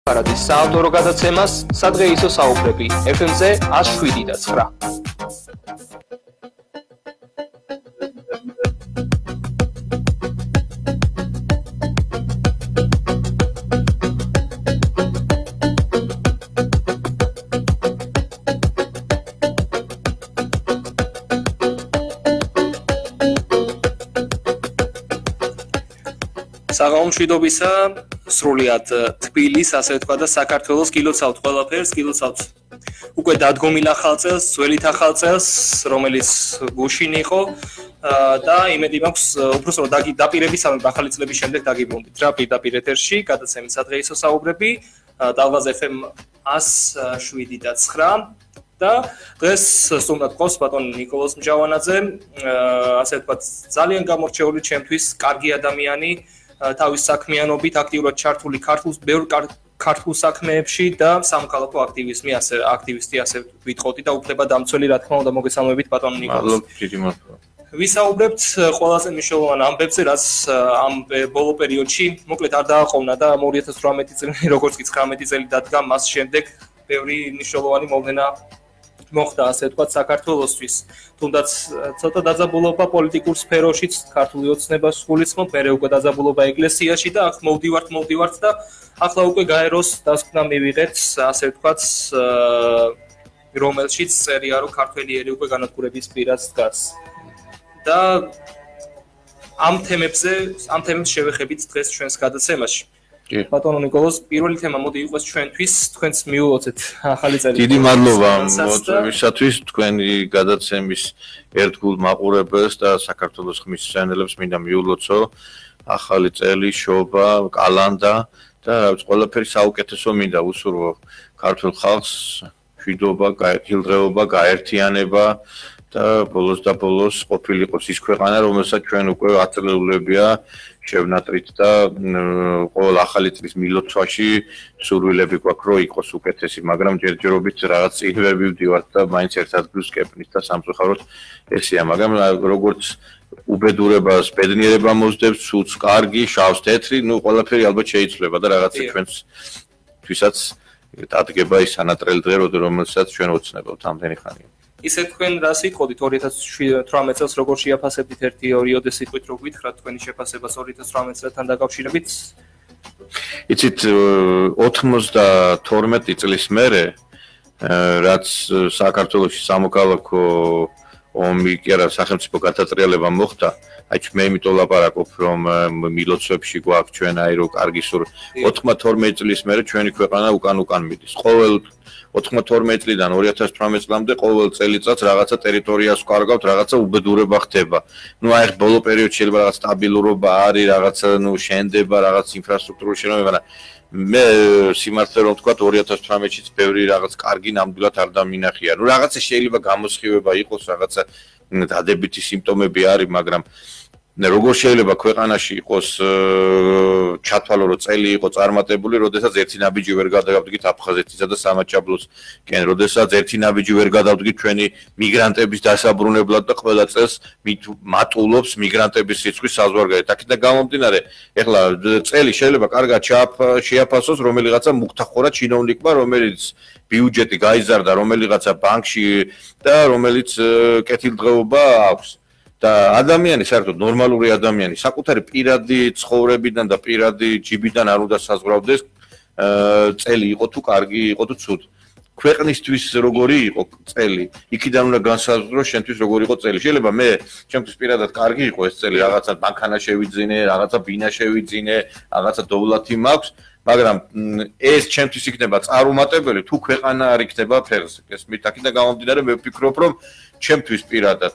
ფარადის საავტორო გადაცემას სადღეისო საუბრები FM-ზე 107.9. Საღამომშვიდობისა, სრულიად თბილის, ასე ვთქვა და საქართველოს გილოცავთ ყველაფერს, გილოცავთ უკვე დადგომილ ახალ წელს, ძველით ახალ წელს, რომელიც გუშინ იყო და იმედი მაქვს, უბრალოდ დაპირებისამე ახალი წლების შემდეგ დაგიბრუნდით რა პირდაპირ ეთერში, გადაცემით სადღეისო საუბრები, ტალღაზ FM 107.9 და დღეს სტუმრად ყავს ბატონ ნიკოლოზ მჯავანაძე, ასე ვთქვა, ძალიან გამორჩეული ჩემთვის, კარგი ადამიანი, თავის საქმიანობით აქტიურად ჩართული ქართულ საქმეებში და სამოქალაქო აქტივისტი ასე ვიტყოდი და უფლებადამცველი რა თქმა უნდა მოგესალმებით ბატონ ნიკოლოზ. ვისაუბრებთ ყველაზე მნიშვნელოვან ამბებზე, რაც ამ ბოლო პერიოდში მოკლედ არ დააყოვნა და 2018 წელი, როგორც კი 19 წელი დადგა, მას შემდეგ ბევრი მნიშვნელოვანი მოვლენა მოხდა, ასე ვთქვათ, საქართველოსთვის. თუნდაც ცოტა დაძაბულობა პოლიტიკურ სფეროშიც, ქართული ოცნებას გულისხმობ, მერე უკვე დაძაბულობა ეკლესიაში და აქ მოვდივართ და ახლა უკვე გაეროს დასკვნა მივიღეთ, ასე ვთქვათ, რომელშიც წერია, რომ ქართველი ერი უკვე განადგურების პირას დგას. და ამ თემებს შევეხებით დღეს ჩვენს გადაცემაში. ბატონო ნიკოლოზ, პირველი თემა მოდი იყოს ჩვენთვის, თქვენც მიულოცეთ ახალი წელი. დიდი მადლობა მოწვევისათვის, თქვენი გადაცემის ერთგულ მაყურებელს და საქართველოს ხმის მშენებლებს მინდა მიულოცო ახალი წელი, შობა, კალანდა და რაც ყველაფერი საუკეთესო მინდა უსურვო ქართულ ხალხს, მშვიდობა, გაერთიანება, გაერთიანება და ბოლოს ყოფილიყოს ის ქვეყანა, რომელსაც ჩვენ უკვე ათწლეულებია შევნატრით და ყოველ ახალი წლის მილოცვაში სურვილები გვაქვს, რომ იყოს უკეთესი, მაგრამ ჯერჯერობით რაღაც წინ ვერ მივდივართ და მაინც ერთ ადგილს კეპნით და სამწუხაროდ ესეა, მაგრამ როგორც უბედურებას, ბედნიერება მოსდევს, სულს კარგი, შავს თეთრი, ყველაფერი ალბათ შეიცვლება და რაღაცა ჩვენთვისაც დადგება ის სანატრელი დღე, რომელსაც ჩვენ ოცნებობთ ამდენი ხანია. ისე თქვენ რას იტყოდით 2018 წელს როგორ შეაფასებდით 1-2 სიტყვით რო გითხრათ თქვენი შეფასებას 2018 წელთან დაკავშირებით? იცით 92 წლის მერე რაც საქართველოში სამოქალაქო ომი კი არა სახელმწიფო გადატრიალება მოხდა, აი მე იმიტომ ლაპარაკობ რომ მილოცვებში გვაქვს ჩვენ აი რო კარგი სულ 92 წლის მერე ჩვენი ქვეყანა უკან მიდის. ყოველ 92 წლიდან 2018 წლამდე ყოველ წელიწადს რაღაცა ტერიტორიას ვკარგავთ, რაღაცა უბედურება ხდება. აი ახ ბოლო პერიოდში შეიძლება რაღაც სტაბილურობა არის, რაღაცა შენდება, რაღაც ინფრასტრუქტურული შენობები, მაგრამ მე სიმართლე რომ ვთქვა 2018-შიც ბევრი რაღაც კარგი ნამდვილად არ დამინახია. რაღაცა შეიძლება გამოსხივება იყოს, რაღაცა დადებითი სიმპტომები არის, მაგრამ როგორ შეიძლება ქვეყანაში იყოს ჩათვალო რომ წელი იყო წარმატებული, როდესაც ერთი ნაბიჯი ვერ გადავდგით აფხაზეთისა და სამაჩაბლოსკენ, როდესაც ერთი ნაბიჯი ვერ გადავდგით ჩვენი მიგრანტების დასაბრუნებლად და ყველა წელს მატულობს მიგრანტების სიცხვის საზღვარგარეთ. აქედან გამომდინარე, ეხლა წელი შეიძლება კარგად შეაფასოს რომელიღაცა მუქთახორა ჩინოვნიკმა, რომელიც ბიუჯეტი გაიზარდა რომელიღაცა ბანკში და რომელიც კეთილდღეობა აქვს. და ადამიანი, საერთოდ ნორმალური ადამიანი, საკუთარი პირადი ცხოვრებიდან და პირადი ჯიბიდან არ უნდა საზღვრავდეს, წელი იყო თუ კარგი, იყო თუ ცუდი. ქვეყნისთვის როგორი იყო წელი, იქიდან უნდა განსაზღვრო შენთვის როგორი იყო წელი. შეიძლება მე ჩემთვის პირადად კარგი იყო ეს წელი, რაღაცა ბანკანა შევიძინე, რაღაცა ბინა შევიძინე, რაღაცა დოვლათი მაქვს, მაგრამ ეს ჩემთვის იქნება წარუმატებელი თუ ქვეყანა არ იქნება ფეხზე. ეს მითაკიდა გამომდინარე, მე ვფიქრობ, რომ ჩემთვის პირადად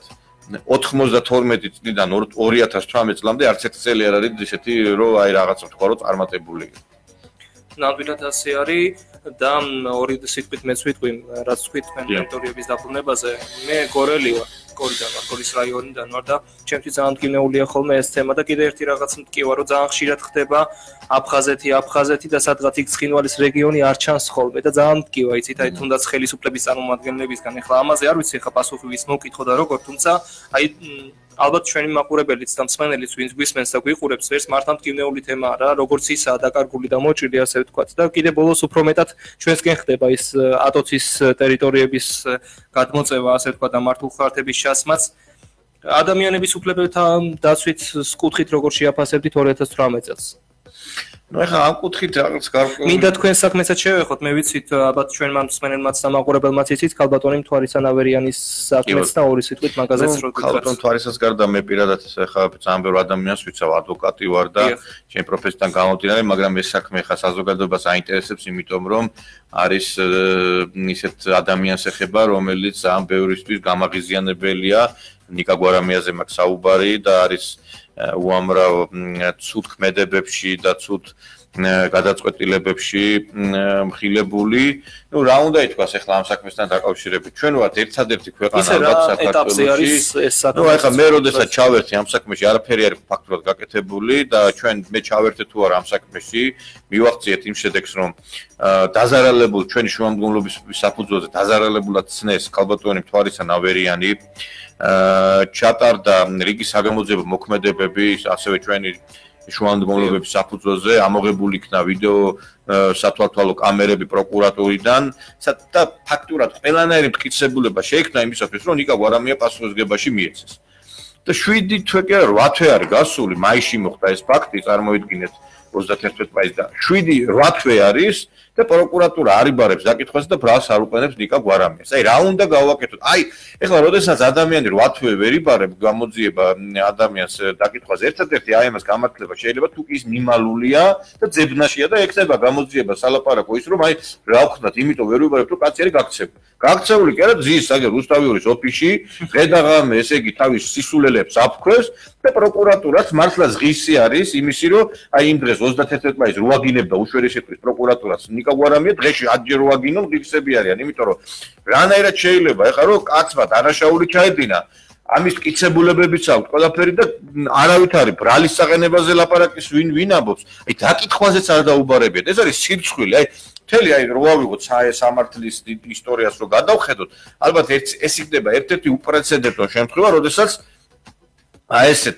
92 წლიდან 2018 წლამდე არც ერთი წელი არ არის ისეთი, რომ აი რაღაცა თქვა რომ წარმატებული. ნამდვილად ასე არის და ორი სიტყვით მეც ვიტყვი, რაც თქვით თქვენ ტერიტორიების დაბრუნებაზე. მე გორელი ვარ, გორის რაიონიდან ვარ და ჩემთვის ძალიან მტკივნეულია ხოლმე ეს თემა და კიდე ერთი რაღაც მტკივა, რომ ძალიან ხშირად ხდება აფხაზეთი და სადღაც იქ ცხინვალის რეგიონი არ ჩანს ხოლმე და ძალიან მტკივა, იცით, აი თუნდაც ხელისუფლების წარმომადგენლებისგან. ეხლა ამაზე არ ვიცი, ეხლა პასუხი ვის მოვკითხო და როგორ, თუმცა აი ალბათ ჩვენი მაყურებელიც და მსმენელიც ვინც გვისმენს და გვიყურებს ვერს მართა მტკივნეული თემა არა როგორც ისაა დაკარგული და მოჭრილი ასე ვთქვათ და კიდე ბოლოს უფრო მეტად ჩვენსკენ ხდება ის ატოცის ტერიტორიების გადმოწევა ასე ვთქვათ და მართულ ხართების ჩასმაც ადამიანების უფლებათა დაცვით კუთხით როგორ შეაფასებდით 2018 წელს ну ეხლა ამ კუთხით რაღაც გარკვეული მინდა თქვენ საქმესაც შევეხოთ მე ვიცით ალბათ ჩვენმა მსმენელმაც და მაყურებელმაც იცით ქალბატონი მთვარისანავერიანის საქმეც და ორი სიტყვით მაგაზეც რო ქალბატონ მთვარისას გარდა მე პირადად ეხლა ძალიან ბევრ ადამიანს ვიცავ ადვოკატი ვარ და ჩემი პროფესიიდან გამომდინარე მაგრამ ეს საქმე ეხლა საზოგადოებას აინტერესებს იმიტომ რომ არის ისეთ ადამიანს ეხება რომელიც ძალიან ბევრისთვის გამაღიზიანებელია ნიკა გვარამიაზე მაქვს საუბარი და არის უამრავ ცუდ ქმედებებში და ცუდ გადაწყვეტილებებში მხილებული. Ну, რა უნდა ითქვას ახლა ამ საქმესთან დაკავშირებით? ჩვენ ვართ ერთადერთი ქვეყანა ალბათ საქართველოში. Ну, ახლა მე როდესაც ჩავერთი ამ საქმეში, არაფერი არ იყო ფაქტურად გაკეთებული და ჩვენ მე ჩავერთე თუ არა ამ საქმეში, მივახციეთ იმ შედეგს, რომ დაზარალებულ ჩვენი შუამდგომლობის საფუძველზე დაზარალებულად ცნეს ქალბატონი მთვარისანავერიანი ჩატარდა რიგი საგამოძიებო მოქმედებები, ასევე ჩვენი შუამდგომლობების საფუძველზე ამოღებული იქნა ვიდეო სათვალთვალო კამერები პროკურატურიდან და ფაქტურად ყველანაირი მტკიცებულება შეიქმნა იმისათვის, რომ ნიკა გვარამია პასუხისმგებაში მიეცეს. და 7 თვე კი არა 8 თვე არის გასული, მაისში მოხდა ეს ფაქტი, წარმოიდგინეთ 31 მაისს და 7-8 თვე არის და პროკურატურა არიბარებს დაკითხვას და ბრალს არ უყენებს ნიკა გვარამიას. აი რა უნდა გავაკეთოთ? აი ეხლა როდესაც ადამიანი 8 თვე ვერ იბარებს გამოძიება ადამიანს დაკითხვას ერთადერთი აი ამას გამართლება შეიძლება თუ კი ის მიმალულია და ძებნაშია და ექნება გამოძიება სალაპარაკო ის რომ აი რა ვქნათ, იმიტომ ვერ ვიბარებ თუ კაცი არის გაქცეული. გაქცეული კი არა ძის აგერ რუსთავიორის ოფისში ღედაღამე ესე იგი თავის სისულელებს აფქვევს და პროკურატურაც მართლაც ღირსი არის იმისი რომ აი იმ დღეს 31 მაისს რო აგინებდა უშვერი შეკვრის პროკურატურას ნიკა გვარამია დღეში 10 ჯერ რო აგინონ ღირსები არიან იმიტომ რომ რანაირად შეიძლება ეხლა რომ კაცმა დანაშაული ჩაედინა ამის მტკიცებულებებიც აქვს ყველაფერი და არავით არის ბრალის საყენებაზე ლაპარაკის ვინ ამბობს აი დაკითხვაზეც არ დაუბარებიათ ეს არის სირცხვილი აი მთელი აი რო ავიღოთ სამართლის ისტორიას რო გადავხედოთ ალბათ ეს იქნება ერთ-ერთი უპრეცედენტო შემთხვევა როდესაც აი ესეთ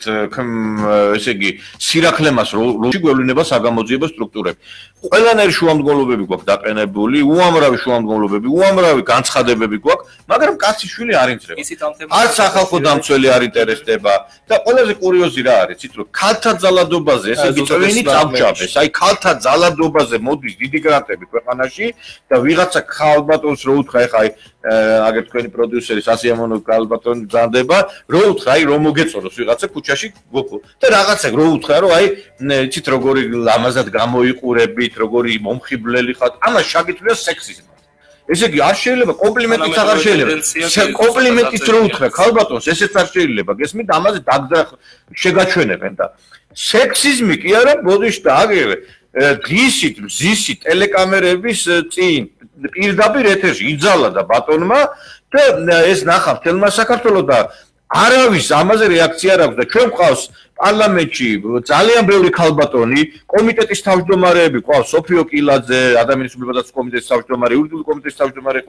ესე იგი სირაქლემას რო შეგვევლინება საგამოძიებო სტრუქტურები. ყველანაირი შუამდგომლობები გვაქვს დაყენებული, უამრავი შუამდგომლობები, უამრავი განცხადებები გვაქვს, მაგრამ კაცი შვილი არ ინტერესდება. არც სახალხო დამცველი არ ინტერესდება და ყველაზე კურიოზი რა არის, იცით რომ ქალთა ძალადობაზე ესე იგი წვენი წავჭაბეს. აი ქალთა ძალადობაზე მოდის დიდი გრანტები ქვეყანაში და ვიღაცა ქალბატონს რო უთხრა ეხა აი აგერ თქვენი პროდიუსერი სასიამოვნო ქალბატონი გზანდება, რო უთხრა აი რომ მოგეწონოს ვიღაცა ქუჩაში გოქო და რაღაცა რო უთხრა რომ აი იცით როგორი ლამაზად გამოიყურებით როგორი მომხიბლელი ხართ ამას შეგიძლია სექსიზმი ესე იგი არ შეიძლება კომპლიმენტიც აღარ შეიძლება კომპლიმენტიც რო უთხრა ქალბატონს ესეც არ შეიძლება გესმით ამაზე დაგძრა შეგაჩვენებენ და სექსიზმი კი არა ბოდიში და აგერ დღისით მზისი ტელეკამერების წინ პირდაპირ ეთერში იძალა და ბატონმა და ეს ნახა მთელმა საქართველოს და არავის ამაზე რეაქცია არ აქვს და ჩვენ ყავს პარლამენტში ძალიან ბევრი ქალბატონი კომიტეტის თავმჯდომარეები ყავს სოფიო კილაძე ადამიანის უფლებათა კომიტეტის თავმჯდომარე იურიდიული კომიტეტის თავმჯდომარე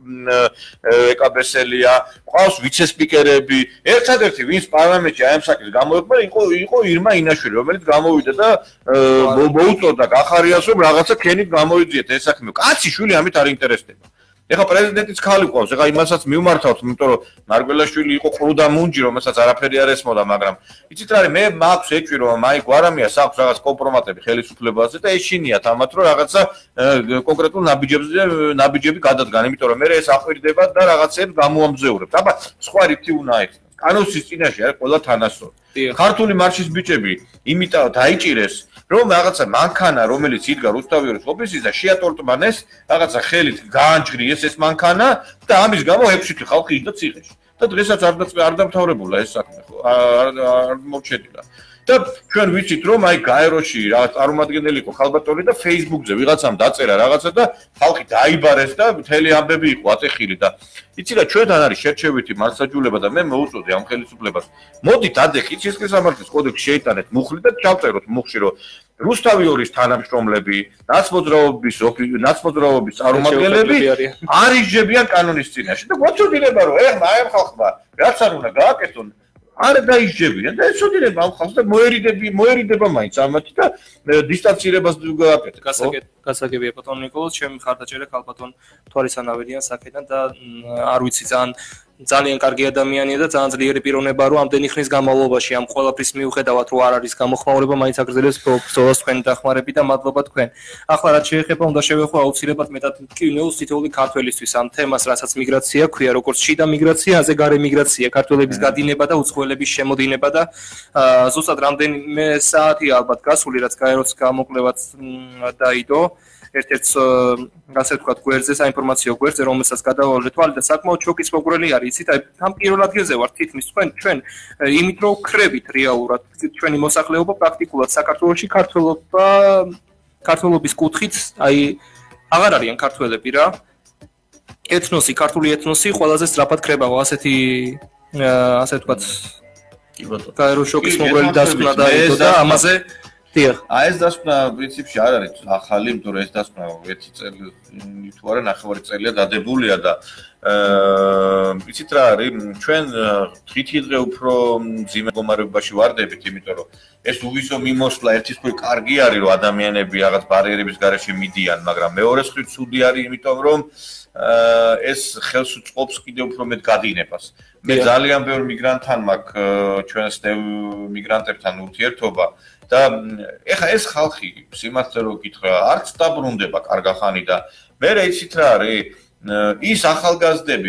ეკაბესელია ყავს ვიცე-სპიკერები ერთადერთი ვინც პარლამენტში აი ამ საკითხს გამოეყვება იყო ირმა ინაშვილი რომელიც გამოვიდა და მოუწოდა გახარიას რომ რაღაცა ქენით გამოიძიეთ ეს საქმე კაცი შვილი ამით არ ინტერესდება ეხა პრეზიდენტიც ხალი ყავს, ეხა იმასაც მივმართავთ, იმიტომ რომ მარგველაშვილი იყო ყრუ და მუნჯი, რომელსაც არაფერი არ ესმოდა, მაგრამ იცით რა არის, მე მაქვს ეჭვი რომ აი გვარამიას აქვს რაღაც კომპრომატები ხელისუფლებაზე და ეშინიათ ამათ რომ რაღაცა კონკრეტულ ნაბიჯები გადადგან, იმიტომ რომ მე ეს აყვირდება და რაღაცებს გამოამზეურებს. აბა სხვა რითი უნდა ექნას. კანონის წინაშე არის ყველა თანასწორი. ქართული მარშის ბიჭები იმიტომ დაიჭირეს რომ რაღაცა მანქანა რომელიც იდგა რუსთავიორის ოფისში და შეატორტმანეს რაღაცა ხელით გაანჯღრიეს ეს მანქანა და ამის გამო 6 თვე ხალხი იდგა ციხეში და დღესაც არ დამთავრებულა ეს საქმე ხო არ მორჩენილა და ჩვენ ვიცით რომ აი გაეროში რაღაც წარმომადგენელი იყო ქალბატონი და Facebook-ზე ვიღაცამ დაწერა რაღაცა და ხალხი დაიბარეს და მთელი ამბები იყო ატეხილი და იცი რა ჩვენთან არის შერჩევითი მართლმსაჯულება და მე მოუწოდე ამ ხელისუფლებას მოდით ადეხით სისხლის სამართლის კოდექსში შეიტანეთ მუხლი და ჩავწეროთ მუხში რომ რუსთავიორის თანამშრომლები ნაცმოძრაობის წარმომადგენლები არიჯებიან კანონის წინაშე და გვაწოდინება რომ ეხლა აი ამ ხალხმა რაც არ უნდა გააკეთონ არ დაისჯებიან და ეცოდინება ამ ხალხს და მოერიდება მაინც ამათი და დისტანცირებას გააკეთებს. გასაგებია ბატონ ნიკოლოზ, ჩემი მხარდაჭერა ქალბატონ თვალისანავედიან საკედან და არ ვიცი ძალიან კარგი ადამიანია და ძალიან ძლიერი პიროვნება რომ ამდენი ხნის განმავლობაში ამ ყველაფრის მიუხედავად რომ არ არის გამოხმაურება მაინც აგრძელებს ბრძოლას თქვენი დახმარებით და მადლობა თქვენ. ახლა რაც შეეხება უნდა შევეხო აუცილებლად მეტად მტკივნეულს თითოეული ქართველისთვის ამ თემას, რასაც მიგრაცია ქვია, როგორც შიდა მიგრაცია, ასე გარე მიგრაცია, ქართველების გადინება და უცხოელების შემოდინება და ზუსტად რამდენიმე საათი ალბათ გასული, რაც გაეროს გამოკვლევაც დაიდო. ერთ-ერთ ასე ვთქვათ გვერდზე, საინფორმაციო გვერდზე, რომელსაც გადავალე თვალი და საკმაოდ შოკის მოგვრელი არის. იცით, აი ამ პირველ ადგილზე ვარ თითქმის ჩვენ იმით რომ ხრებით რეალურად ჩვენი მოსახლეობა პრაქტიკულად საქართველოში ქართველობის კუთხით, აი აღარ არიან ქართველები რა. ეთნოსი, ქართული ეთნოსი ყველაზე სწრაფად ხრებაო, ასეთი ასე ვთქვათ გაეროს შოკის მოგვრელი დასკვნა დაიდო და ამაზე აი ეს დასკვნა პრინციპში არ არის ახალი, იმიტომ რომ ეს დასკვნა 1 წელი თუ არა 9 წელია დადებულია და იცით რა არის ჩვენ დღითიდღე უფრო მძიმე მდგომარეობაში ვარდებით, იმიტომ რომ ეს უვისო მიმოსვლა ერთის მხრივ კარგი არის რომ ადამიანები რაღაც ბარიერების გარეშე მიდიან, მაგრამ მეორე მხრივ ცუდი არის, იმიტომ რომ ეს ხელს უწყობს კიდევ უფრო მეტ გადინებას. მე ძალიან ბევრ მიგრანტთან მაქვს ჩვენს მიგრანტებთან ურთიერთობა და ეხა ეს ხალხი სიმართლე რო გითხრა არც დაბრუნდება კარგახანი და მე იცით რა არის ის ახალგაზრდები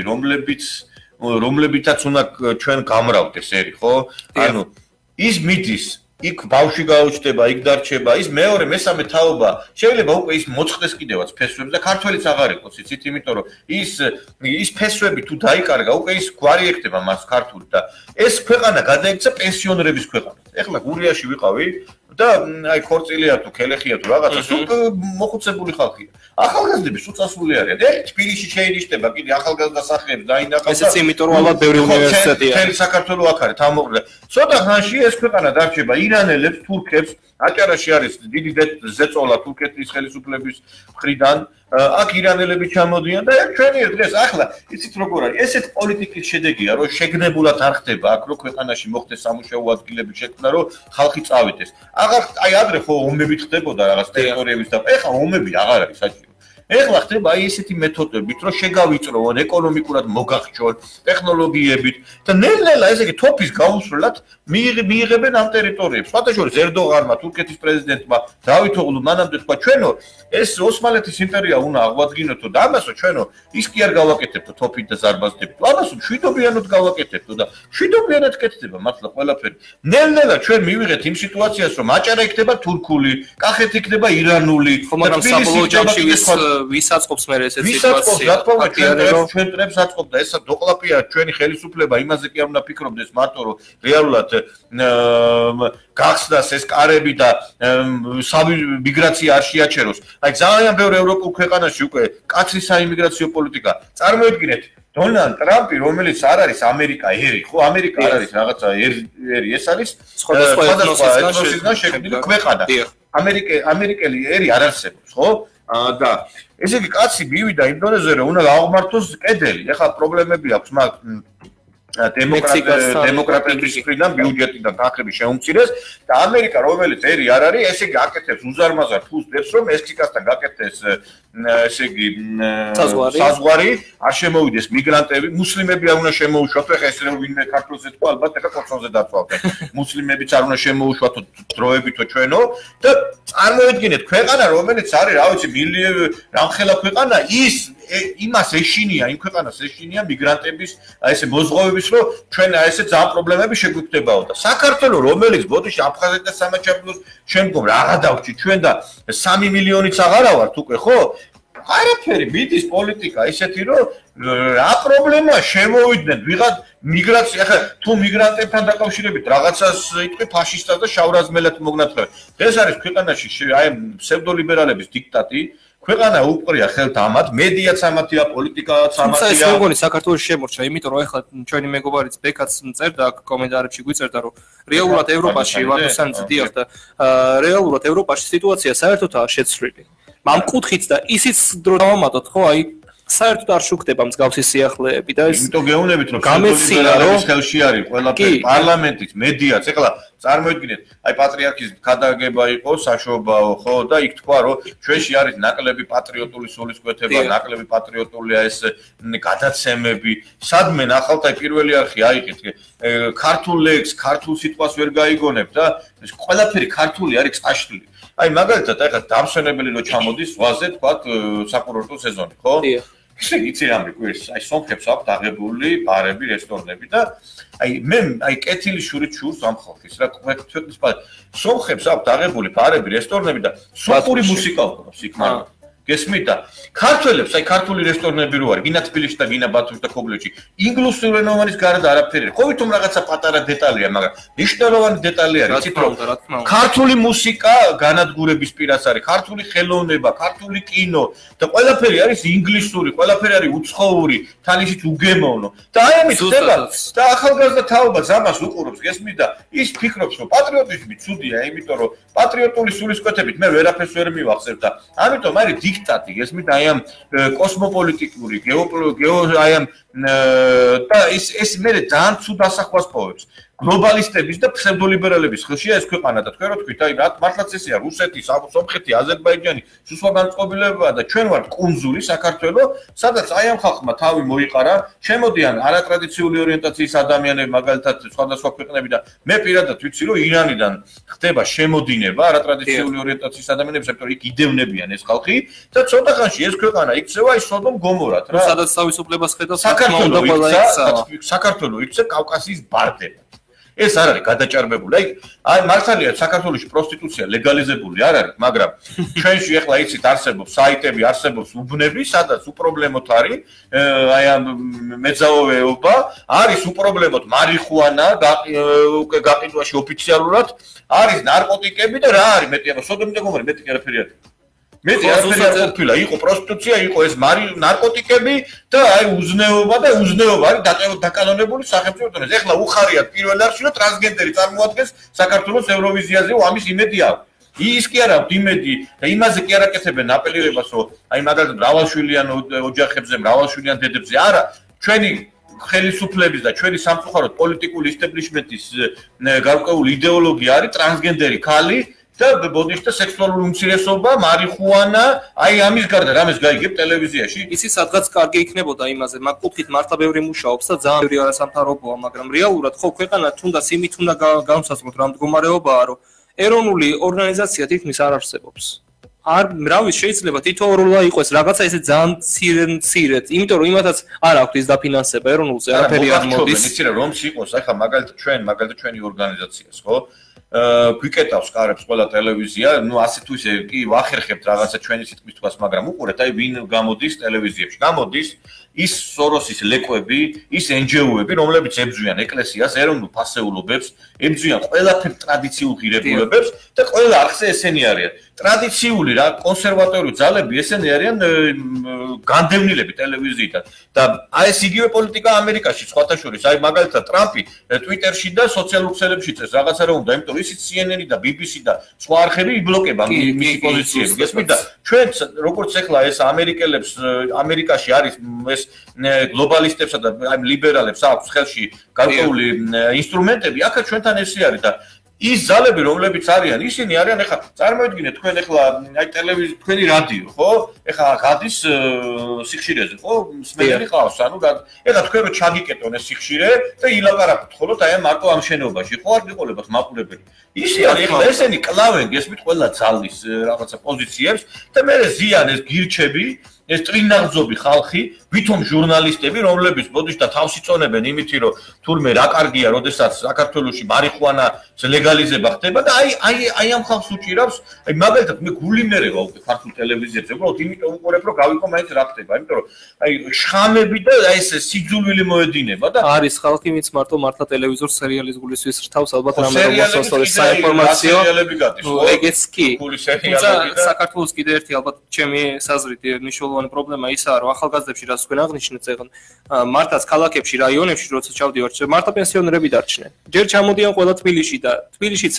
რომლებითაც უნდა ჩვენ გამრავდეს ერი ხო ანუ ის მიდის იქ ბავშვი გაუჩნდება იქ დარჩება ის მეორე მესამე თაობა შეიძლება უკვე ის მოწყდეს კიდევაც ფესვებს და ქართველიც აღარ იყოს იცით იმიტომ რომ ის ფესვები თუ დაიკარგა უკვე ის გვარი ეხდება მას ქართული და ეს ქვეყანა გადაიქცა პენსიონერების ქვეყანად ეხლა გურიაში ვიყავი და აი ქორწილია თუ ქელეხია თუ რაღაცა სულ მოხუცებული ხალხია ახალგაზრდები სულ წასული არიან და თბილისში შეინიშნება კიდე ახალგაზრდა სახეებს დაინახავს ესეც იმიტომ რომ ალბათ ბევრი უნივერსიტეტია თელი საქართველოს აქ არის თამოყრა ცოტა ხანში ეს ქვეყანა დარჩება ირანელებს თურქებს აჭარაში არის დიდი ზეწოლა თურქეთის ხელისუფლების მხრიდან აქ ირანელები ჩამოდიან და ჩვენი დღეს ახლა იცით როგორ არის ესეთ პოლიტიკის შედეგია რომ შეგნებულად არ ხდება აქ რო ქვეყანაში მოხდეს სამუშაო ადგილების შექმნა რომ ხალხი წავიდეს აღარ აი ადრე ხო ომები ხდებოდა რაღაც ტერიტორიების და ეხლა ომები აღარ არის საჭირო ეხლა ხდება აი ესეთი მეთოდებით რომ შეგავიწროვონ ეკონომიკურად მოგახჩონ ტექნოლოგიებით და ნელ-ნელა ესე იგი თოფის გაუსვლელად მიიღებენ ამ ტერიტორიებს სხვადასხვა ერდოღანმა თურქეთის პრეზიდენტმა დავითოღლუ მანამდე თქვა ჩვენო ეს ოსმალეთის იმპერია უნდა აღვადგინოთო და ამასო ჩვენო ის კი არ გავაკეთებთო თოფით და ზარბაზნებით ამასო მშვიდობიანად გავაკეთებთო და მშვიდობიანად კეთდება მართლა ყველაფერი ნელ-ნელა ჩვენ მივიღეთ იმ სიტუაციას რომ აჭარა იქნება თურქული კახეთი იქნება ირანული მაგრამ საბოლოოში ვისაწყობს მე ესეთ სიტუაცია ჩვენ ტრებს აწყობ და ესა დოყლაპია ჩვენი ხელისუფლება იმაზე კი არ უნდა ფიქრობდეს მარტო რომ რეალურად გახსნას ეს კარები და მიგრაცია არ შეაჩეროს აი ძალიან ბევრ ევროპულ ქვეყანაში უკვე კაცრი საიმიგრაციო პოლიტიკა წარმოიდგინეთ დონალდ ტრამპი რომელიც არ არის ამერიკა ერი ხო ამერიკა არ არის რაღაცა ერი ეს არის სხვადასხვა ეთნოსისგან შექმნილი ქვეყანა ამერიკელი ერი არ არსებობს ხო და ესე იგი კაცი მივიდა იმ დონეზე რომ უნდა გააღმართოს კედელი ეხლა პრობლემები აქვს მაგ დემოკრატების მხრიდან ბიუჯეტიდან განხების შეუმცირეს და ამერიკა რომელიც ერი არ არის ესე იგი აკეთებს უზარმაზარ ფულს დებს რომ მექსიკასთან გაკეთდეს ესე იგი საზღვარი არ შემოვიდეს მიგრანტები მუსლიმები არ უნდა შემოუშვათ ეხლა ეს რომ ვინმე ქართულზე თქვა ალბათ ეხლა კოცონზე დაწვავდნენ მუსლიმებიც არ უნდა შემოუშვათ დროებითო ჩვენო და წარმოედგინეთ ქვეყანა რომელიც არის რა ვიცი რამხელა ქვეყანა ის იმას ეშინია იმ ქვეყანას ეშინია მიგრანტების აი ესე მოზღოვების რომ ჩვენ აი ესე ძალიან პრობლემები შეგვიქმნებაო და საქართველოს რომელიც ბოდიში აფხაზეთთან სამაჩაბლოს შემდგომ რაღა დავჭი ჩვენ და 3 მილიონიც აღარა ვართ უკვე ხო არაფერი მიდის პოლიტიკა ისეთი რომ რა პრობლემაა შემოვიდნენ ვიღაც მიგრაცია ახლა თუ მიგრანტებთან დაკავშირებით რაღაცას იტყვი ფაშისტად და შავრაზმელად მოგნათხრე ეს არის ქვეყანაში აი ფსევდოლიბერალების დიქტატი ქვეყანა უყრია ხელთ ამათ მედიაც ამათია პოლიტიკაც ამათია ეს როგორი საქართველოს შემორჩა იმიტომ რომ ახლა ჩვენი მეგობარიც ბეკაც წერდა კომენტარებში გვიწერდა რომ რეალურად ევროპაში ვარდოსანძე დიახ და რეალურად ევროპაში სიტუაცია საერთოდაა შეცვლილი ამ კუთხით და ისიც დრო დავამატოთ ხო აი საერთოდ არ შუქდება მსგავსი სიახლეები და ეს იმიტომ გეუბნებით რომ გამეცინა რომ ხელში არის ყველაფერი პარლამენტის მედიაც ეხლა წარმოიდგინეთ აი პატრიარქის გადაგება იყო საშობაო ხო და იქ თქვა რომ ჩვენში არის ნაკლები პატრიოტული სულისკვეთება ნაკლები პატრიოტულია ეს გადაცემები სადმე ნახავთ აი პირველი არხი აიღეთ ქართულ ლექს ქართულ სიტყვას ვერ გაიგონებთ და ეს ყველაფერი ქართული არის წაშლილი აი მაგალითად ეხლა დამსვენებელი რო ჩამოდის ზღვაზე თქვა საკურორტო სეზონი ხო იცი რამე კვირს აი სომხებს აქვს დაღებული ბარები რესტორნები და აი მე აი კეთილი შურით შურს ამ ხალხის რა ქვეყნის სომხებს აქვს დაღებული ბარები რესტორნები და სომხური მუსიკა უკრავს იქ მაგრამ გესმით და ქართველებს აი ქართული რესტორნები რო არის ვინა თბილისში და ვინა ბათუმში და ქობულეთში ინგლისურ ენოვანის გარდა არაფერი ხო ვითომ რაღაცა პატარა დეტალია მაგრამ მნიშვნელოვანი დეტალი არის იცით რომ ქართული მუსიკა განადგურების პირას არის ქართული ხელოვნება ქართული კინო და ყველაფერი არის ინგლისური ყველაფერი არის უცხოური თან ისიც უგემოვნო და აი ამით ხდება და ახალგაზრდა თაობა ზამას უყურებს გესმით და ის ფიქრობს რომ პატრიოტიზმი ცუდია იმიტომ რომ პატრიოტული სულისკვეთებით მე ვერაფერს ვერ მივახსენებ და ამიტომ არის დიქტატი გესმით აი ამ კოსმოპოლიტიკური აი ამ და ეს მე ძალიან ცუდ ასახვას პოვებს გლობალისტების და ფსევდოლიბერალების ხელშია ეს ქვეყანა და თქვენ რო თქვით აი მართლაც ესეა რუსეთი, სომხეთი, აზერბაიჯანი, სუსვა განწყობილებაა და ჩვენ ვართ კუნძული საქართველო, სადაც აი ამ ხალხმა თავი მოიყარა, შემოდიან არატრადიციული ორიენტაციის ადამიანები, მაგალითად სხვადასხვა ქვეყნები და მე პირადად ვიცი რომ ირანიდან ხდება შემოდინება არატრადიციული ორიენტაციის ადამიანების, იმიტომ რომ იქ იდევნებიან ეს ხალხი და ცოტა ხანში ეს ქვეყანა იქცევა აი სოდომ გომორად რა. სადაც თავისუფლებას ხედავს საქართველო იქცა კავკასიის ბარდება. ეს არ არის გადაჭარბებული. აი მართალია საქართველოში პროსტიტუცია ლეგალიზებული არ არის, მაგრამ ჩვენში ახლა იცით არსებობს საიტები, არსებობს უბნები, სადაც უპრობლემოდ არის აი ამ მეძავეობა, არის უპრობლემოდ მარიხუანა გაყიდვაში ოფიციალურად, არის ნარკოტიკები და რა არის მეტი, აბა სოდომი და გომორი მეტი არაფერი არის. მეტი არაფერი არ ყოფილა, იყო პროსტიტუცია, იყო ეს ნარკოტიკები და აი უზნეობა და უზნეობა არის დაკანონებული სახელმწიფო დონეზე. ეხლა უხარიათ პირველ რიგში რომ ტრანსგენდერი წარმოადგენს საქართველოს ევროვიზიაზე, ამის იმედი აქვს. ის კი არა აქვს იმედი და იმაზე კი არ აკეთებენ აპელირებას, რომ აი მაგალითად მრავალშვილიან ოჯახებზე, მრავალშვილიან დედებზე, არა, ჩვენი ხელისუფლების და ჩვენი სამწუხაროდ პოლიტიკური ისტაბლიშმენტის გარკვეული იდეოლოგია არის ტრანსგენდერი ქალი და ბოდიშთა სექსუალური უმცირესობა, მარიხუანა, აი ამის გარდა რამეს გაიგებ ტელევიზიაში. იცი სადღაც კარგი იქნებოდა იმაზე, მაგ კუთხით მართლა ბევრი მუშაობს და ძალიან ბევრი არასამთავრობოა, მაგრამ რეალურად ხო ქვეყანა თუნდაც იმით უნდა განსაზღვროთ რა მდგომარეობაა, რომ ეროვნული ორგანიზაცია თითქმის არ არსებობს. არ მრავის შეიძლება თითოეულლა იყოს რაღაცა ესე ძალიან მცირედ, იმიტომ რომ იმათაც არ აქვს ის დაფინანსება ეროვნულზე, არაფერი არ მოდის. იცი რა რომში იყოს, ახლა მაგალითად ჩვენი ორგანიზაციას, ხო? გვიკეტავს კარებს ყველა ტელევიზია, ნუ ასე თუ ისე კი ვახერხებთ რაღაცა ჩვენი სიტყვის თქოს, მაგრამ უყურეთ, აი ვინ გამოდის ტელევიზიებში. გამოდის ის სოროსის ლეკვები, ის NGO-ები, რომლებიც ებრძვიან ეკლესიას, ეროვნულ ფასეულობებს, ებრძვიან ყველაფერ ტრადიციულ ღირებულებებს და ყველა არხზე ესენი არიან. ტრადიციული რა კონსერვატორული ძალები ესენი არიან განდევნილები ტელევიზიიდან. და აი ეს იგივე პოლიტიკა ამერიკაში, სხვათა შორის, აი მაგალითად ტრამპი Twitter-ში და სოციალურ ქსელებში წერს რაღაცა რა უნდა, იმიტომ რომ ისიც CNN და BBC და სხვა არხები იბლოკება მისი პოზიციები. გესმით და ჩვენ როგორც ახლა ეს ამერიკაში არის ეს გლობალისტებსა და აი ლიბერალებს აქვს ხელში გარკვეული ინსტრუმენტები, აქაც ჩვენთან ესე არის და ის ძალები რომლებიც არიან, ისინი არიან ახლა წარმოიდგინეთ თქვენ ახლა აი ტელევიზია, თქვენი რადიო, ხო? ახლა გადის სიხშირეზე, ხო? მსმენელი ყავს, ანუ ახლა თქვენ რო ჩაგიკეტონ ეს სიხშირე და ილაპარაკოთ ხოლმე აი მარტო ამ შენობაში, ხო არ გიყოლებათ მაყურებელი. ისე არის ახლა ესენი კლავენ, გესმით ყველა ძალის რაღაცა პოზიციებს და მე ზიან ეს გირჩები ეს ტრინაღძობი ხალხი, ვითომ ჟურნალისტები, რომლებიც ბოდიშ და თავს იწონებენ იმით, რომ თურმე რა კარგია, როდესაც საქართველოში მარიხუანა ლეგალიზება ხდება და აი ამ ხალხს უჭირავს, აი მაგალითად მე გული მერევა უკვე ქართულ ტელევიზიებზე, უბრალოდ იმიტომ უყურებ, რომ გავიყო მაინც რა ხდება, იმიტომ რომ აი შხამები და აი ეს სიძულვილი მოედინება და არის ხალხი, ვინც მართლა ტელევიზორ სერიალის გულისთვის რთავს, ალბათ რამე მოსასწორეს საინფორმაციო სერიალები გადის, ხო? ეგეც კი. საქართველოს კიდე ერთი ალბათ ჩემი საზრით მნიშვნელოვანი პრობლემა ისაა, რომ ახალგაზრდებში რაც თქვენ აღნიშნეთ ზეგან, მართლაც ქალაქებში, რაიონებში, როცა ჩავდივართ, მართლა პენსიონერები დარჩნენ. ჯერ ჩამოდიან ყველა თბილისში და თბილისშიც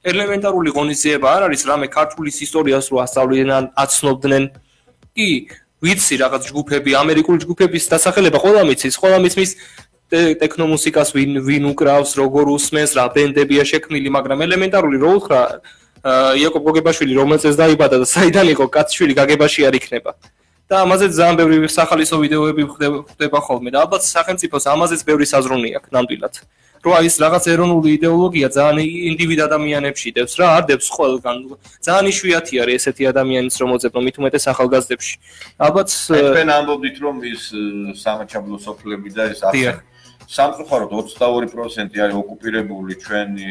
ელემენტარული ღონისძიება არ არის, რამე ქართულის ისტორიას რო ასწავლიან, აცნობდნენ. კი, ვიცი რაღაც ჯგუფები, ამერიკული ჯგუფების დასახელება ყველა მიცის, ყველა მის ტექნომუსიკას ვინ უკრავს, როგორ უსმენს, რა ბენდებია შექმნილი, მაგრამ ელემენტარული რო უთხრა იაკობ გოგებაშვილი რომელზეც დაიბადა და საიდან იყო კაცშვილი გაგებაში არ იქნება. და ამაზე ძალიან ბევრი სახალისო ვიდეოები ხდება ხოლმე და ალბათ სახელმწიფოს ამაზეც ბევრი საზრუნი აქვს ნამდვილად. რო ის რაღაც ეროვნული იდეოლოგია ძალიან ინდივიდ ადამიანებში დევს რა, არ დევს ყველგან. ძალიან იშვიათი არის ესეთი ადამიანის რომ მოძებნო მით უმეტეს ახალგაზრდებში. ალბათ თქვენ ამბობდით რომ ის სამაჩაბლო სოფლები და ეს სამწუხაროდ 22% არის ოკუპირებული ჩვენი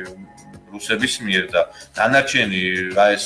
რუსების მიერ და დანარჩენი რა ეს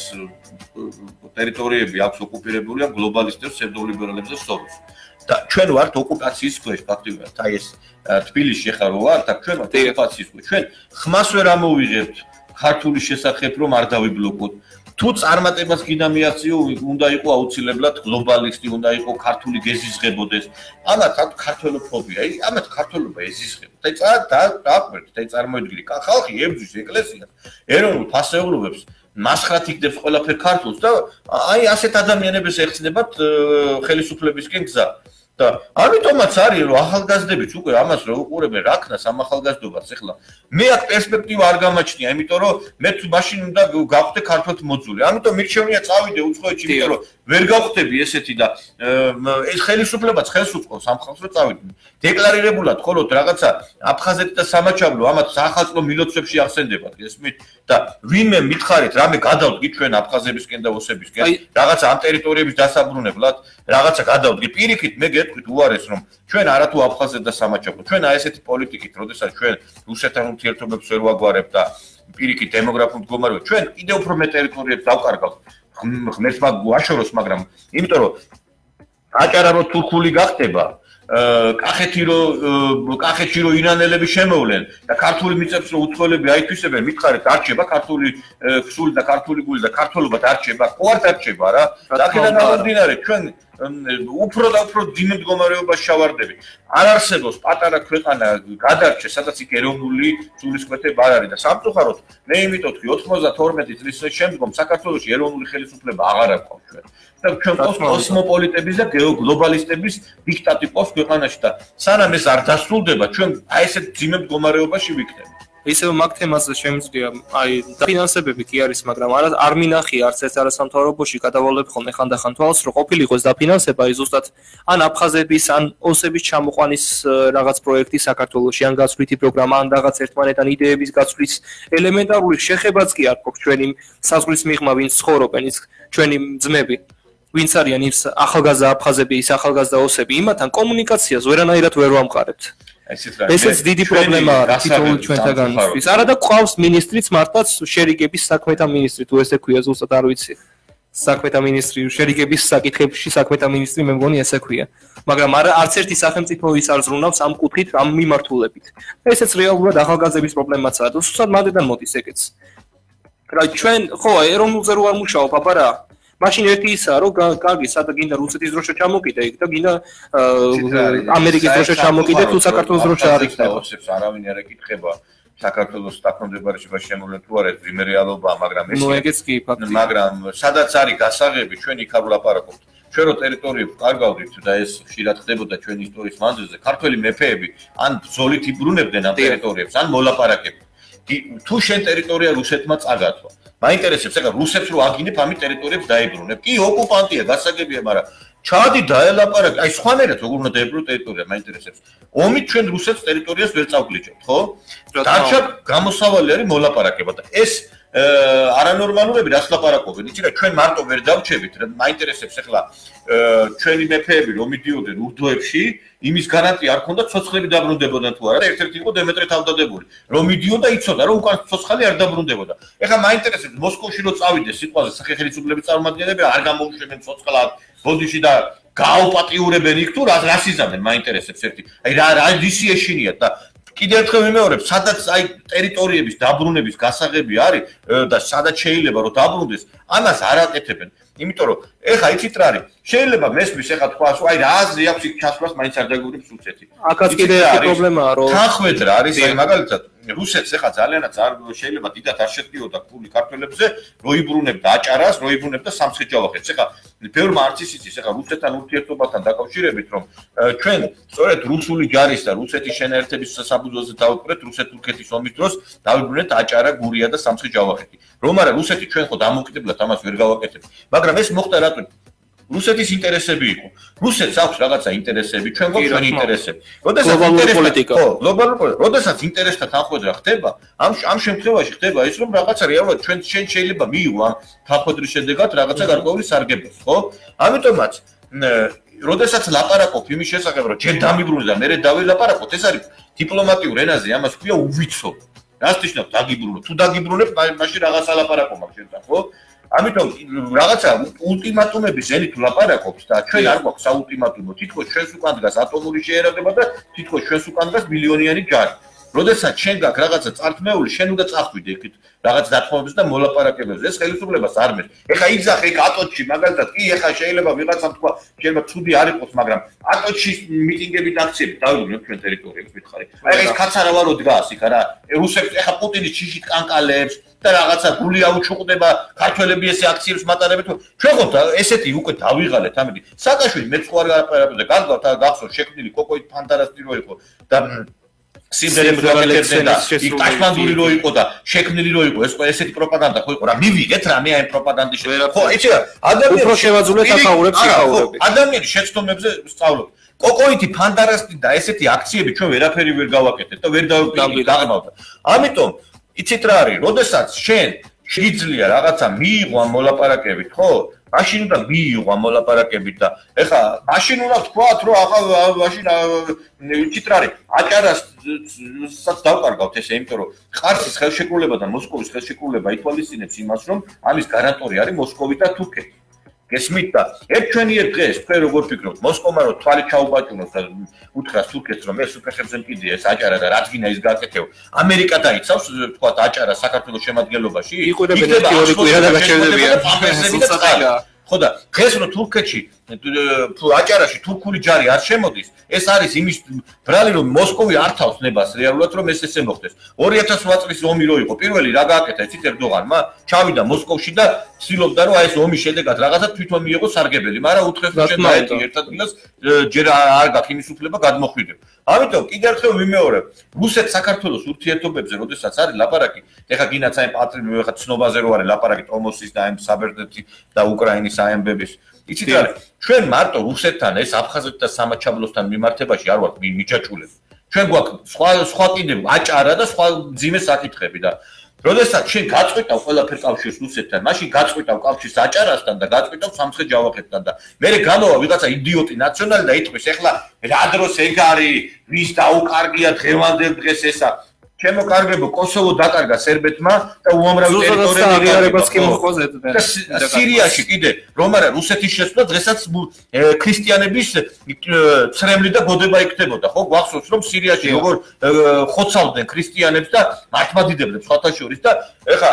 ტერიტორიები აქვს ოკუპირებულია გლობალისტებს, ფსევდოლიბერალებს და სწორებს. და ჩვენ ვართ ოკუპაციის ქვეშ ფაქტობრივად. აი ეს თბილისში ხარ რო ვართ, აქ ჩვენ ვართ ოკუპაციის ქვეშ. ჩვენ ხმას ვერ ამოვიღებთ ქართული შესახებ რომ არ დავიბლოკოთ. თუ წარმატებას გინდა მიაღწიო, უნდა იყო აუცილებლად გლობალისტი, უნდა იყო ქართული გეზიზღებოდეს. ამათ აქ ქართველოფობია, ამათ ქართველობა ეზიზღებოთ. დააკვირდით, წარმოიდგინე, ხალხი ებრძვის ეკლესიას, ეროვნულ ფასეულობებს, მასხრად იქნებს ყველაფერ ქართულს და აი ასეთ ადამიანებს ეხსნებათ ხელისუფლებისკენ გზა. და ამიტომაც არის რომ ახალგაზრდებიც უკვე ამას რო უყურებენ რა ქნას ამ ახალგაზრდობას ეხლა მე აქ პერსპექტივა არ გამაჩნია იმიტომ რომ მე მაშინ უნდა გავხდე ქართულთ მოძული ამიტომ მირჩევნია წავიდე უცხოეთში იმიტომ რომ ვერ გავხდები ესეთი და ეს ხელისუფლებაც ხელს უწყობს ამ ხალხს რომ წავიდე დეკლარირებულად ხოლოდ რაღაცა აფხაზეთი და სამაჩაბლო ამათ სახალხო მილოცვებში ახსენდებათ გესმით და ვინმე მითხარით რამე გადავდგი ჩვენ აფხაზებისკენ და ოსებისკენ რაღაცა ამ ტერიტორიების დასაბრუნებლად რაღაცა გადავდგი პირიქით მე გეტყვით უარეს რომ ჩვენ არათუ აფხაზეთ და სამაჩაბლო ჩვენ აი ესეთი პოლიტიკით როდესაც ჩვენ რუსეთთან ურთიერთობებს ვერ ვაგვარებთ და პირიქით დემოგრაფიულ მდგომარეობას ჩვენ კიდევ უფრო მე ტერიტორიებს დავკარგავთ ღმერთს ვაშოროს მაგრამ იმიტომ რომ აჭარა რო თურქული გახდება კახეთში რო ირანელები შემოვლენ და ქართული მიწებს რო უცხოელები აითვისებენ მითხარით არჩება ქართული ქსული და ქართული გული და ქართულობა დარჩება ხო არ დარჩება რა აქედან გამომდინარე ჩვენ უფრო და უფრო დინე მდგომარეობაში შევარდები არ არსებობს პატარა ქვეყანა გადარჩე სადაც იქ ეროვნული სულისკვეთება არ არის და სამწუხაროდ მე იმიტომ ვთქვი 92 წლის შემდგომ საქართველოში ეროვნული ხელისუფლება აღარ აქვს ჩვენ და ჩვენ კოსმოპოლიტების და გეოგლობალისტების დიქტატი ყავს ქვეყანაში და სანამ ეს არ დასრულდება ჩვენ აი ესეთ ძიმე მდგომარეობაში ვიქნებით ისევ მაგ თემაზე შემიძლია აი დაფინანსებები კი არის მაგრამ არ მინახი არც ერთ არასამთავრობოში გადავალებ ხოლმე ხანდახან თვალს რომ ყოფილიყოს დაფინანსება აი ზუსტად ან აფხაზების ან ოსების ჩამოყვანის რაღაც პროექტი საქართველოში ან გასვლითი პროგრამა ან რაღაც ერთმანეთთან იდეების გასვლის ელემენტარული შეხებაც კი არ გვაქვს ჩვენი საზღვრის მიღმა ვინც ცხოვრობენ ის ჩვენი ძმები ვინც არიან ის ახალგაზრდა აფხაზები ის ახალგაზრდა ოსები იმათთან კომუნიკაციას ვერანაირად ვერ ვამყარებთ ესეც დიდი პრობლემა არის თითოეულ ჩვენთაგანისთვის. არა და ყავს მინისტრიც მართლაც შერიგების საქმეთა მინისტრი თუ ესე ქვია ზუსტად არ ვიცი. საქმეთა მინისტრი შერიგების საკითხებში საქმეთა მინისტრი მე მგონი ესე ქვია. მაგრამ არც ერთი სახელმწიფო ის არ ზრუნავს ამ კუთხით ამ მიმართულებით. ესეც რეალურად ახალგაზრდების პრობლემაცაა და ზუსტად მაგედან მოდის ეგეც. რა ჩვენ ხო ეროვნულზე რო არ მუშაობ აბა რა მაშინ ერთი ისაა რომ კარგი სადა გინდა რუსეთის დროშა ჩამოკიდე იქ და გინდა ამერიკის დროშა ჩამოკიდე თუ საქართველოს დროშა არ იქნება არავინ არ ეკითხება საქართველოს დაქვემდებარება შემოვლენ თუ არა ძიმე რეალობაა მაგრამ ეს ნუ ეგეც კი ფაქტია მაგრამ სადაც არის გასაღები ჩვენ იქ არ ვლაპარაკობთ ჩვენ რო ტერიტორიებს კარგავდით და ეს ხშირად ხდებოდა ჩვენი ისტორიის მანძილზე ქართველი მეფეები ან ბრძოლით იბრუნებდნენ ამ ტერიტორიებს ან მოლაპარაკებდნენ თუ შენ ტერიტორია რუსეთმა წაგათვა მაინტერესებს ეხლა რუსებს რო აგინებ ამით ტერიტორიებს დაიბრუნებ კი ოკუპანტია გასაგებია მაგრამ ჩადი დაელაპარაკე აი სხვანაირად როგორ უნდა დაებრუნო ტერიტორია მაინტერესებს ომით ჩვენ რუსეთს ტერიტორიას ვერ წავგლიჩებთ ხო დარჩა გამოსავალი არის მოლაპარაკება და ეს არანორმალურები რას ლაპარაკობენ იცი რა ჩვენ მარტო ვერ დავჩებით რა მაინტერესებს ეხლა ჩვენი მეფეები რომ მიდიოდნენ ურდოებში იმის გარანტია არ ქონდა ცოცხლები დაბრუნდებოდნენ თუ არა ერთ-ერთი იყო დემეტრე თავდადებული რომ მიდიოდა იცოდა რომ უკან ცოცხალი არ დაბრუნდებოდა ეხლა მაინტერესებს მოსკოვში რო წავიდეს სიტყვაზე სახელმწიფოების წარმომადგენლები არ გამოუშვებენ ცოცხლად ბოდიში და გააუპატიურებენ იქ თუ რას იზამენ მაინტერესებს ერთი აი რა ისი ეშინიათ და კიდევ ერთხელ ვიმეორებ, სადაც აი ტერიტორიების დაბრუნების გასაღები არის და სადაც შეიძლება რომ დაბრუნდეს, ამას არ აკეთებენ. იმიტომ რომ ეხა იცით რა არის, შეიძლება მესმის ეხა თქვა აი რა აზრი აქვს იქ ჩასვლას მაინც არ დაგურებს რუსეთი აქაც კიდე ერთი პრობლემაა რომ თანხმედრა არის აი მაგალითად რუსეთს ეხა ძალიანაც არ შეიძლება დიდად არ შედგიოდა ფული ქართველებზე როიბრუნებდა აჭარას როიბრუნებდა სამცხე-ჯავახეთს ეხა ბევრმა არც იცის ეხა რუსეთთან ურთიერთობასთან დაკავშირებით რომ ჩვენ სწორედ რუსული ჯარის და რუსეთის შენაერთების საბრძოლოზე დავუკვირდეთ რუსეთ-თურქეთის ომის დროს დავიბრუნეთ აჭარა გურია და სამცხე-ჯავახეთი რომ არა რუსეთი ჩვენ ხო დამოუკიდებლად ამას ვერ გავაკეთებთ მაგრამ ეს მოხდა რატო რუსეთის ინტერესები იყო. რუსეთს აქვს რაღაცა ინტერესები, ჩვენ გვაქვს ჩვენი ინტერესები. გლობალური პოლიტიკა. ხო, გლობალური პოლიტიკა. როდესაც ინტერესთა თანხმედრა ხდება, ამ შემთხვევაში ხდება ის, რომ რაღაცა რეალურად ჩვენ შეიძლება მიიღო ამ თანხმედრის შედეგად რაღაცა გარკვეული სარგებლობა, ხო? ამიტომაც როდესაც ლაპარაკობ იმის შესახებ, რომ ჯერ დამიბრუნე და მერე დავილაპარაკოთ, ეს არის დიპლომატიურ ენაზე, ამას ქვია უვიცო. რას ნიშნავს დაგიბრუნო? თუ დაგიბრუნებ, მაშინ რაღაცა ლაპარაკო მაქვს შენთან, ხო? ამიტომ რაღაცა ულტიმატუმების ელით ვლაპარაკობთ და ჩვენ არ გვაქვს საულტიმატუმო თითქოს ჩვენს უკან დგას ატომური შეერაგება და თითქოს ჩვენს უკან დგას მილიონიანი ჯარი. როდესაც შენ გაქვს რაღაცა წართმეული, შენ უნდა წახვიდე იქით რაღაც დათმობებს და მოლაპარაკებებს. ეს ხელისუფლებას არ მეს. ეხა იგზახე იქ ატოჩში მაგალითად კი ეხა შეიძლება ვიღაცამ თქვა, შეიძლება ცუდი არ იყოს, მაგრამ ატოჩში მიტინგები და აქციები დავიბრუნებთ ჩვენ ტერიტორიებს მითხარი. აი ეს კაცარავარო დგას იქ რა. რუსებს ეხა პუტინის ჩიშით კანკალებს და რაღაცა გული აუჩუყდება ქართველები ესე აქციებს მატარებთ ჩვენ ხო ესეთი უკვე დავიღალეთ ამიტომ საკაშვილი მეც ხო არ გაპარაკებდა გაგავთ გახსოვს შექმნილი კოკოით ფანდარასტი რო იყო და სიმღერებს გავაკეთებდნენ და იქ კაშმანდური რო იყო და შექმნილი რო იყო ეს ყო ესეთი პროპაგანდა ხო იყო რა მივიღეთ რა მე აი პროპაგანდის ხო იცი რა ადამიანი უფრო შევაძულეთ ახაურებს იქაურები ადამიანი შეცდომებზე სწავლობ კოკოითი ფანდარასტი და ესეთი აქციები ჩვენ ვერაფერი ვერ გავაკეთეთ და ვერ დავგავდა ამიტომ იცით რა არის, როდესაც შენ შეიძლება რაღაცა მიიღო ამ მოლაპარაკებით, ხო? მაშინ უნდა მიიღო ამ მოლაპარაკებით და ეხა მაშინ უნდა თქვათ, რომ ახლა მაშინ იცით რა არის, აჭარასაც დავკარგავთ ესე, იმიტომ რომ ყარსის ხელშეკრულება და მოსკოვის ხელშეკრულება ითვალისწინებს იმას, რომ ამის გარანტორი არის მოსკოვი და თურქეთი. გესმით და ერთჩვენიერ დღეს თქვენ როგორ ფიქრობთ მოსკოვმა რომ თვალი ჩაუბაჭუნოს და უთხრას თურქეთს რომ ეს უფეხებზე მკიდია ეს აჭარა და რაც გინდა ის გაკეთებ ამერიკა დაიცავს თქვა აჭარა საქართველოს შემადგენლობაში იყურებენ თეორი კვირა და გაჩერდებიან ხო და დღეს რომ თურქეთში აჭარაში თურქული ჯარი არ შემოდის ეს არის იმის ბრალი რომ მოსკოვი არ თავს ნებას რეალურად რომ ეს ესე მოხდეს 2008 წლის ომი რო იყო პირველი რა გააკეთა იცით ერდოღანმა ჩავიდა მოსკოვში და ცდილობდა რომ აი ეს ომის შედეგად რაღაცა თვითონ მიიღო სარგებელი მაგრამ უთხრეს რომ შენ დაეტი ერთ ადგილას ჯერ არ გაქვს იმის უფლება გადმოხვიდე ამიტომ კიდევ ერთხელ ვიმეორებ რუსეთ საქართველოს ურთიერთობებზე როდესაც არის ლაპარაკი ეხა გინაც აი პატრიოტი ეხა ცნობაზე რო არის ლაპარაკი ტომოსის და აი საბერძნეთის და უკრაინის აემბების იცით რა ჩვენ მარტო რუსეთთან ეს აფხაზეთთან და სამაჩაბლოსთან მიმართებაში არ ვართ მიჯაჭულები ჩვენ გვაქვს სხვა კიდევ აჭარა და სხვა ძიმე საკითხები და როდესაც შენ გაწყვეტავ ყველაფერ კავშირს რუსეთთან მაშინ გაწყვეტავ კავშირს აჭარასთან და გაწყვეტავ სამცხე-ჯავახეთთან და მე გავავა ვიღაცა იდიოტი ნაციონალი და იტყვის ეხლა რა დროს ეგ არის ვის დაუკარგია დღევანდელ დღეს ესა ჩემო კარგებო კოსოვო დაკარგა სერბეთმა და უამრავი ტერიტორიებიც კი მოხოზეთ და სირიაში კიდე რომ არა რუსეთის შესვლა დღესაც ქრისტიანების ცრემლი და გოდება იქნებოდა ხო გვახსოვს რომ სირიაში როგორ ხოცავდნენ ქრისტიანებს და მართლმადიდებლებს სხვათა შორის და ეხა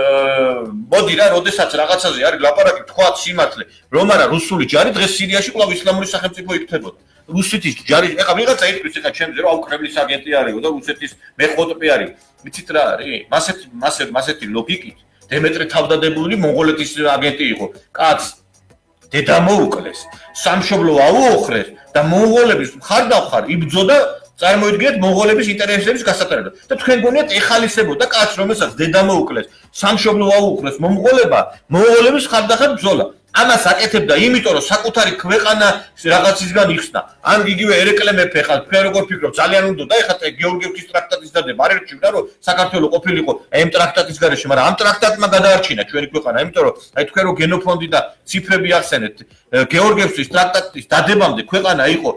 მოდი რა როდესაც რაღაცაზე არის ლაპარაკი თქვა სიმართლე რომ არა რუსული ჯარი დღეს სირიაში კვლავ ისლამური სახელმწიფო იქნებოდა რუსეთის ჯარი ეხა ვიღაცა იტყვის ეხა ჩემზე რომ აუ კრემლის აგენტი არისო და რუსეთის მეხოტბე არის ვიცით რა არის მასეთი ლოგიკით დემეტრე თავდადებული მონღოლეთის აგენტი იყო კაც დედა მოუკლეს სამშობლო აუოხრეს და მონღოლების მხარდამხარ იბრძოდა წარმოიდგინეთ მონღოლების ინტერესების გასატარებლად და თქვენ გონიათ ეხალისებოდა კაც რომელსაც დედა მოუკლეს სამშობლო აუოხრეს მონღოლების მხარდამხარ ბრძოლა ამას აკეთებდა იმიტომ რომ საკუთარი ქვეყანა რაღაცისგან იხსნა ან იგივე ერეკლე მეფე ხალ თქვენ როგორ ფიქრობთ ძალიან უნდა და ეხლა გეორგიევსკის ტრაქტატის დადება არ ერჩივდა რომ საქართველოს ყოფილიყო ამ ტრაქტატის გარეშე მაგრამ ამ ტრაქტატმა გადაარჩინა ჩვენი ქვეყანა იმიტომ რომ აი თქვენ რო გენოფონდი და ციფრები ახსენეთ გეორგიევსკის ტრაქტატის დადებამდე ქვეყანა იყო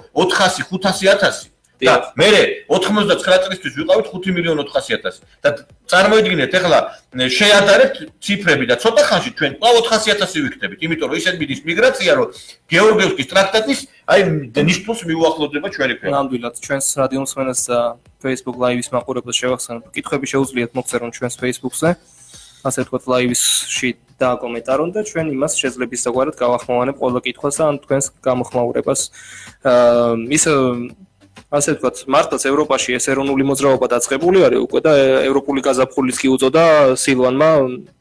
400-500 და მე 99 წლისთვის ვიყავით 5.400.000 და წარმოიდგინეთ ეხლა შეადარებთ ციფრები და ცოტა ხანში ჩვენ კვლავ 400.000 ვიქნებით იმიტომ რომ ისეთ მიდის მიგრაცია რომ გეორგიევსკის ტრაქტატის აი ნიშნულს მიუახლოვდება ჩვენი ქვეყანა ნამდვილად ჩვენს რადიო მსმენელს და Facebook Live-ის მაყურებელს შევახსენებ კითხვები შეუძლიათ მოგწერონ ჩვენს Facebook-ზე ასე ვთქვათ, ლაივში დააკომენტარონ და ჩვენ იმას შეძლებისდაგვარად გავახმოვანებ ყველა კითხვას და თქვენს გამოხმაურებას. ის ასე ვთქვათ, მართლაც ევროპაში ეს ეროვნული მოძრაობა დაწყებული არის უკვე და ევროპული გაზაფხულის კი უწოდა სილვანმა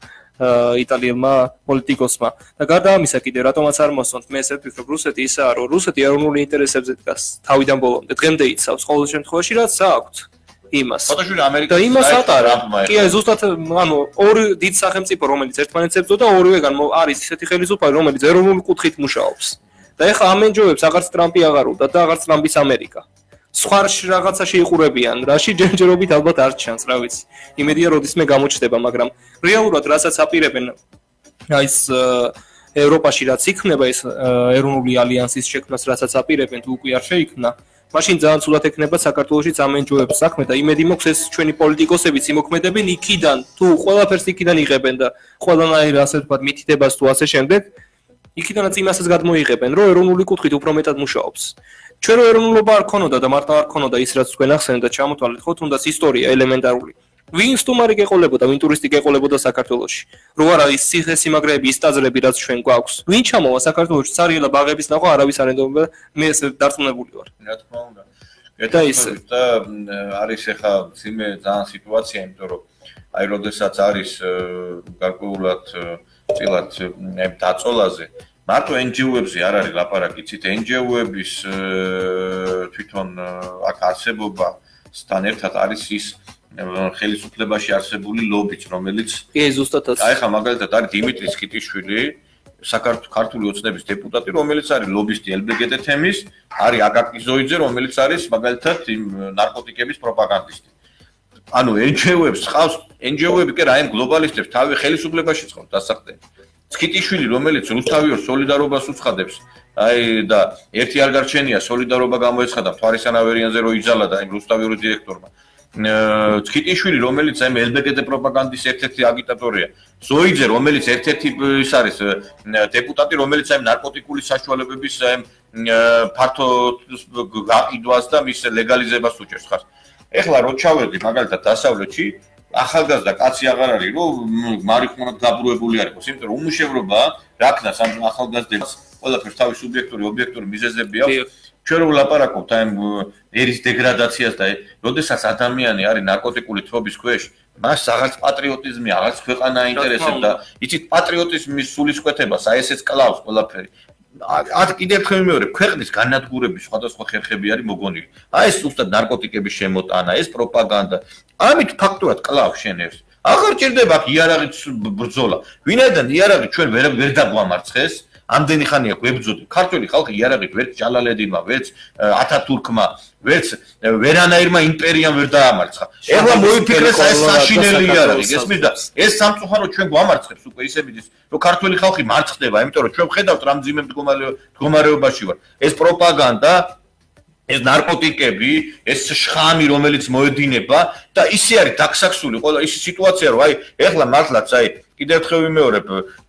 იტალიელმა პოლიტიკოსმა. და გარდა ამისა კიდე რატომაც არ მოსვონთ, მე ესე ვფიქრობ, რუსეთი ისაა, რომ რუსეთი ეროვნული ინტერესებზე დგას თავიდან ბოლომდე, დღემდე იცავს ყოველ შემთხვევაში, რაც აქვთ იმას. და იმას ატარა. კი, ზუსტად, ანუ ორი დიდ სახელმწიფო, რომელიც ერთმანეთს ებრძოდა, ორივეგან არის ისეთი ხელისუფალი, რომელიც ეროვნული კუთხით მუშაობს. და ეხლა ამენჯოებს აღარც ტრამპი აღარ უნდა და აღარც ტრამპის ამერიკა. სხვა რაღაცაში იყურებიან, რაში ჯერჯერობით ალბათ არ ჩანს, რა ვიცი. იმედია როდისმე გამოჩნდება, მაგრამ რეალურად რასაც აპირებენ ეს ევროპაში რაც იქნება ეს ეროვნული ალიანსის შექმნას, რასაც აპირებენ, თუ უკვე არ შეიქმნა, მაშინ ძალიან ცუდად ექნება საქართველოში ამენჯოებს საქმე და იმედი მაქვს ეს ჩვენი პოლიტიკოსებიც იმოქმედებენ იქიდან, თუ ყველაფერს იქიდან იღებენ და ყველანაირ ასე ვთქვათ მითითებას თუ ასე შემდეგ, იქიდანაც იმასაც გადმოიღებენ, რომ ეროვნული კუთხით უფრო მეტად მუშაობს. ჩვენ რო ეროვნულობა არ ქონოდა და მარტო არ ქონოდა ის რაც თქვენ ახსენეთ და ჩამოთვალეთ ხო თუნდაც ისტორია ელემენტარული. ვინ სტუმარი გეყოლებოდა, ვინ ტურისტი გეყოლებოდა საქართველოში? რო არა ის ციხესიმაგრეები, ის ტაძრები რაც ჩვენ გვაქვს. ვინ ჩამოვა საქართველოში ცარიელა ბაღების ნახვა არავის არ ენდობა, მე ეს დარწმუნებული ვარ. რა თქმა უნდა. და არის ახლა ძიმე ძალიან სიტუაცია, იმიტომ რომ აი როდესაც არის გარკვეულად წილად დაწოლაზე მარტო NGO-ებზე არ არის ლაპარაკი, იცით, NGO-ების თვითონ აქ არსებობასთან ერთად არის ის ხელისუფლებაში არსებული ლობიც, რომელიც კი, ზუსტადაც. აი ხა მაგალითად არის დიმიტრი სკიტიშვილი, საქართველოს ოცნების დეპუტატი, რომელიც არის ლობისტი LGBT თემის, არის აკაკი ზოიძე, რომელიც არის მაგალითად იმ ნარკოტიკების პროპაგანდისტი. ანუ NGO-ებს ხავს, NGO-ები კი რა იმ გლობალისტებს თავი ხელისუფლებაში ცხობს დასახდენ. სკიტიშვილი, რომელიც რუსთავიორ სოლიდარობას უცხადებს, აი და ერთი არ გარჩენია სოლიდარობა გამოეცხადა თვარისანავერიანზე რო იძალა და იმ რუსთავიორის დირექტორმა. სკიტიშვილი, რომელიც აი LGBT პროპაგანდის ერთ-ერთი აგიტატორია. ზოიძე, რომელიც ერთ-ერთი ის არის დეპუტატი, რომელიც აი ნარკოტიკული საშუალებების ფართო გაყიდვას და მის ლეგალიზებას უჭერს ხარ. ეხლა რო ჩავედი მაგალითად დასავლეთში ახალგაზრდა კაცი აღარ არის, რომ მარიხუანად დაბრუნებული არ იყოს, იმიტომ რომ უმუშევრობა რა ქნას ამ ახალგაზრდებს ყველაფერს თავის სუბიექტური, ობიექტური მიზეზები აქვს. ჩვენ რო ვლაპარაკობთ აი ერის დეგრადაციას და როდესაც ადამიანი არის ნარკოტიკული თრობის ქვეშ, მას აღარც პატრიოტიზმი, აღარც ქვეყანა აინტერესებს და იცით პატრიოტიზმის სულისკვეთებას, აი ესეც კლავს ყველაფერი. აქ კიდევ ერთხელ მეორე ქვეყნის განადგურების სხვადასხვა ხერხები არის მოგონილი. აი ეს უბრალოდ ნარკოტიკების შემოტანა, ეს პროპაგანდა. ამით ფაქტურად კლავს შენებს. აღარ ჭირდება აქ იარაღით ბრძოლა. ვინაიდან იარაღი ჩვენ ვერ დაგვამარცხეს, ამდენი ხანია გვებძოდი. ქართველი ხალხი იარაღით ვერც ჯალალედინმა, ვერც ათათურქმა, ვერც ვერანაირმა იმპერიამ ვერ დაამარცხა. ეხლა მოიფიქრეს აი ეს საშინელი იარაღი, გესმის და ეს სამწუხაროდ ჩვენ გვამარცხებს უკვე ისებიდის, რომ ქართველი ხალხი მარცხდება, იმიტომ რომ ჩვენ ვხედავთ რა მძიმე მდგომარეობაში ვარ. ეს პროპაგანდა ეს ნარკოტიკები, ეს შხამი, რომელიც მოედინება და ისე არის დაქსაქსული ყველა ის სიტუაცია, რომ აი ეხლა მართლაც აი კიდევ ერთხელ ვიმეორებ,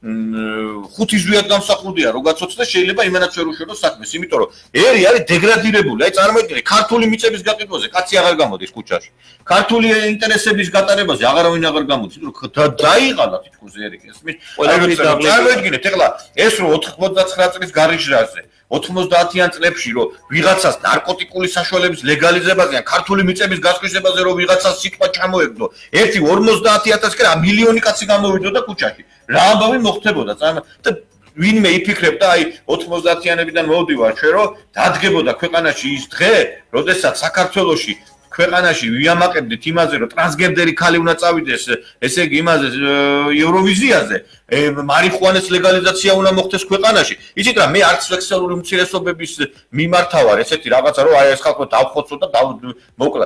ხუთი ზვიად გამსახურდია, რო გაცოცხლდა შეიძლება იმანაც ვერ უშერო საქმეს, იმიტომ რომ ერი არის დეგრადირებული. აი წარმოიდგინე, ქართული მიწების გაკეთებაზე კაცი აღარ გამოდის ქუჩაში. ქართული ინტერესების გატარებაზე აღარავინ აღარ გამოდის, იმიტომ რომ დაიღალა თითქოს ერი, ესმის? წარმოიდგინეთ, ეხლა ეს რო 99 წლის გარიჟრაზე 90-იან წლებში რომ ვიღაცას ნარკოტიკული საშუალების ლეგალიზებაზე ან ქართული მიწების გასხვისებაზე რომ ვიღაცას სიტყვა ჩამოეგდო, ერთი 50,000 კი რა მილიონი კაცი გამოვიდოდა ქუჩაში. რა ამბავი მოხდებოდა და ვინმე იფიქრებდა აი 90-იანებიდან მოვდივარ ჩვენ რომ დადგებოდა ქვეყანაში ის დღე, როდესაც საქართველოში ქვეყანაში ვიამაყებდით იმაზე, რომ ტრანსგენდერი ქალი უნდა წავიდეს, ესე იგი იმაზე ევროვიზიაზე, მარიხუანას ლეგალიზაცია უნდა მოხდეს ქვეყანაში. იცით რა, მე არც სექსუალური უმცირესობების მიმართა ვარ, ესეთი რაღაცა, რომ აი ეს ხალხო დავხოცო და მოკლა.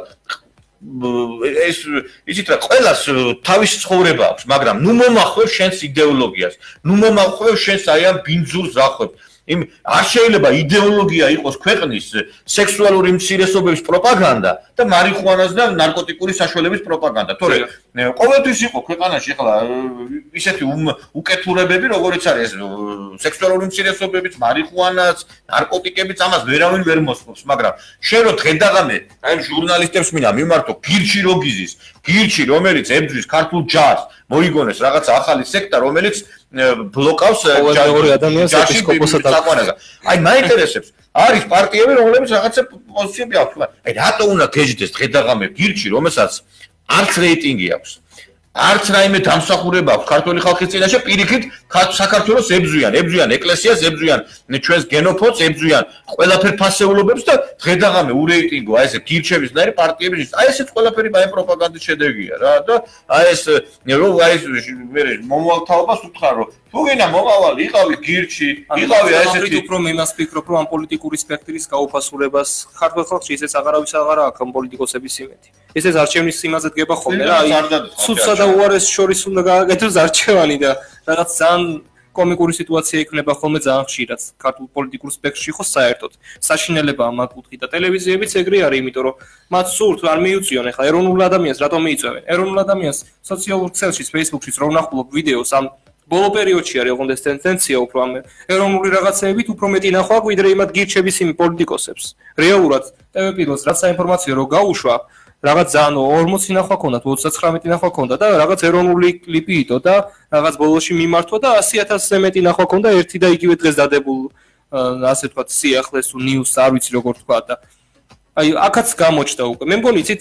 ეს იცით რა, ყველას თავის ცხოვრება აქვს, მაგრამ ნუ მომახვევ შენს იდეოლოგიას, ნუ მომახვევ შენს აი ამ ბინძურს რახვებ. არ შეიძლება იდეოლოგია იყოს ქვეყნის სექსუალური უმცირესობების პროპაგანდა და მარიხუანას და ნარკოტიკული საშუალების პროპაგანდა. თორე ყოველთვის იყო ქვეყანაში ახლა ისეთი უკეთურებები, როგორიც არის სექსუალური უმცირესობებიც, მარიხუანაც, ნარკოტიკებიც, ამას ვერავინ ვერ მოსწონს, მაგრამ შენ რო დღე-დაღამე აი ჟურნალისტებს მინდა მიმართო გირჩი როგიზის, გირჩი რომელიც ებრძვის ქართულ ჯარს, მოიგონეს რაღაცა ახალი სექტა, რომელიც ბლოკავს ორი ადამიანს ეპისკოპოსად აკვანაგა. აი მაინტერესებს არის პარტიები, რომლებიც რაღაცა პოზიციები აქვს. აი რატო უნდა გეჯდეს დღე-დაღამე გირჩი, რომელსაც არც რეიტინგი აქვს. არც რაიმე დამსახურება აქვს ქართული ხალხის წინაშე, პირიქით საქართველოს ებძვიან ეკლესიას, ებძვიან ჩვენს გენოფონდს, ებძვიან ყველაფერ ფასეულობებს და დღე-დაღამე ურეიტინგო აი ესე გირჩებისნაირი პარტიების. აი ესეც ყველაფერი აი პროპაგანდის შედეგია რა და აი ეს აი მე მომავალთაობას უთხრა რომ თუ გინდა მომავალი იყავი გირჩი, იყავი აი ესეთი უფრო იმას ფიქრობ რომ ამ პოლიტიკური სპექტრის გაუფასურებას ქართულ ხალხში ისეც აღარავის აღარა აქვს ამ პოლიტიკოსების იმედი. ესეც არჩევნის სიმაზე დგება ხოლმე რა, აი ცუდსა და უარეს შორის უნდა გააკეთოს არჩევანი და რაღაც ძალიან კომიკური სიტუაცია იქნება ხოლმე ძალიან ხშირად ქართულ პოლიტიკურ სპექტრში ხო საერთოდ. საშინელებაა მაგ კუთხით და ტელევიზიებიც ეგრე არის, იმიტომ რომ მათ სურთ არ მიუწიონ ახლა ეროვნულ ადამიანს რატომ მიიწევენ? ეროვნულ ადამიანს სოციალურ ქსელში, Facebook-ში რო ვნახულობ ვიდეოს ამ ბოლო პერიოდში არის ოღონდ ეს ტენდენცია უფრო ამ ეროვნული რაღაცეებით უფრო მეტი ნახვა ვიდრე იმათ გირჩების იმ პოლიტიკოსებს. რეალურად ტელევიზიას რაც საინფორმაციო რო გაუშვა რაღაც ძალიან 40 ნახვა ქონდათ, 39 ნახვა ქონდა და რაღაც ეროვნული კლიპი იტო და რაღაც ბოლოში მიმართვა და 100,000-ზე მეტი ნახვა ქონდა ერთი და იგივე დღეს დადებულ ასე ვთქვათ სიახლეს თუ ნიუსს არ ვიცი როგორ თქვა და აი აქაც გამოჩნდა უკვე. მე მგონი იცით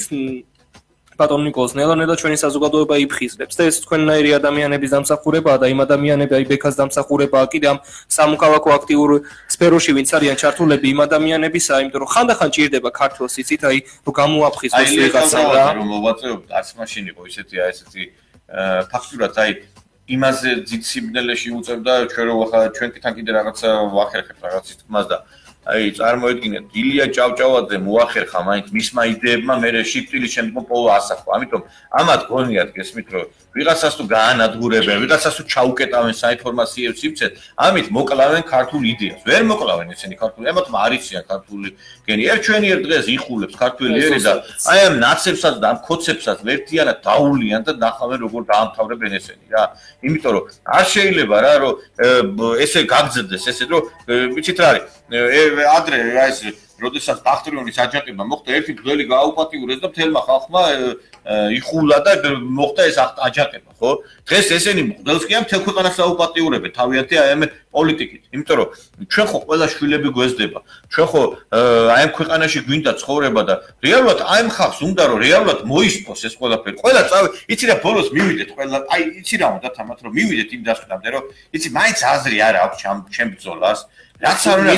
ბატონ ნიკოლოზ ნელა ჩვენი საზოგადოება იფხიზლებს და ეს თქვენნაირი ადამიანების დამსახურებაა და იმ ადამიანები აი ბექას დამსახურებაა კიდე ამ სამოქალაქო აქტიურ სფეროში ვინც არიან ჩართულები იმ ადამიანებისა, იმიტომ რომ ხანდახან ჭირდება ქართულს იცით აი რომ გამოაფხიზოს ვიღაცა რა. რომ მოვაწეობთ არც მაშინ იყო ისეთი აი ესეთი ფაქტურად აი იმაზე ძიციბნელეში უწევდა ჩვენ რომ ახლა ჩვენ კიდე რაღაცა ვახერხებთ რაღაც თქმას და აი წარმოედგინეთ ილია ჭავჭავაძე მოახერხა მაინც მისმა იდეებმა მე შიფტილის შემდგომ პოვა ასახვა. ამიტომ ამათ გონიათ გესმით რომ ვიღაცას თუ გაანადგურებენ, ვიღაცას თუ ჩაუკეტავენ საინფორმაციო სივრცეთ, ამით მოკლავენ ქართულ იდეას. ვერ მოკლავენ ესენი ქართული, ამათმა არიციან ქართული გენი. ჩვენიერ დღეს იხულებს ქართველი ერი და აი ამ ნაცებსაც და ამ ქოცებსაც ვერთიანად დაულიან და ნახავენ როგორ დაამთავრებენ ესენი რა. იმიტომ რომ არ შეიძლება რა რომ ესე გაგზდეს ესეთ რომ ვიცით რა არის ადრე აი ეს როდესაც ბახტრიონის აჯანყება მოხდა ერთი გვლელი გააუპატიურეს და მთელმა ხალხმა იხულა და მოხდა ეს აჯანყება ხო დღეს ესენი მღვდელს კი ამ მთელ ქვეყანას აუპატიურებენ თავიანთი აი ამ პოლიტიკით იმიტომ რომ ჩვენ ხო ყველა შვილები გვესდება ჩვენ ხო აი ამ ქვეყანაში გვინდა ცხოვრება და რეალურად აი ამ ხალხს უნდა რომ რეალურად მოისწოს ეს ყველაფერი ყველა წავი იცი რა ბოლოს მივიდეთ ყველა აი იცი რა უნდა თამათ რომ მივიდეთ იმ დასკვნამდე რომ იცი მაინც აზრი არ აქვს ჩემ ბრძოლას რაც არ უნდა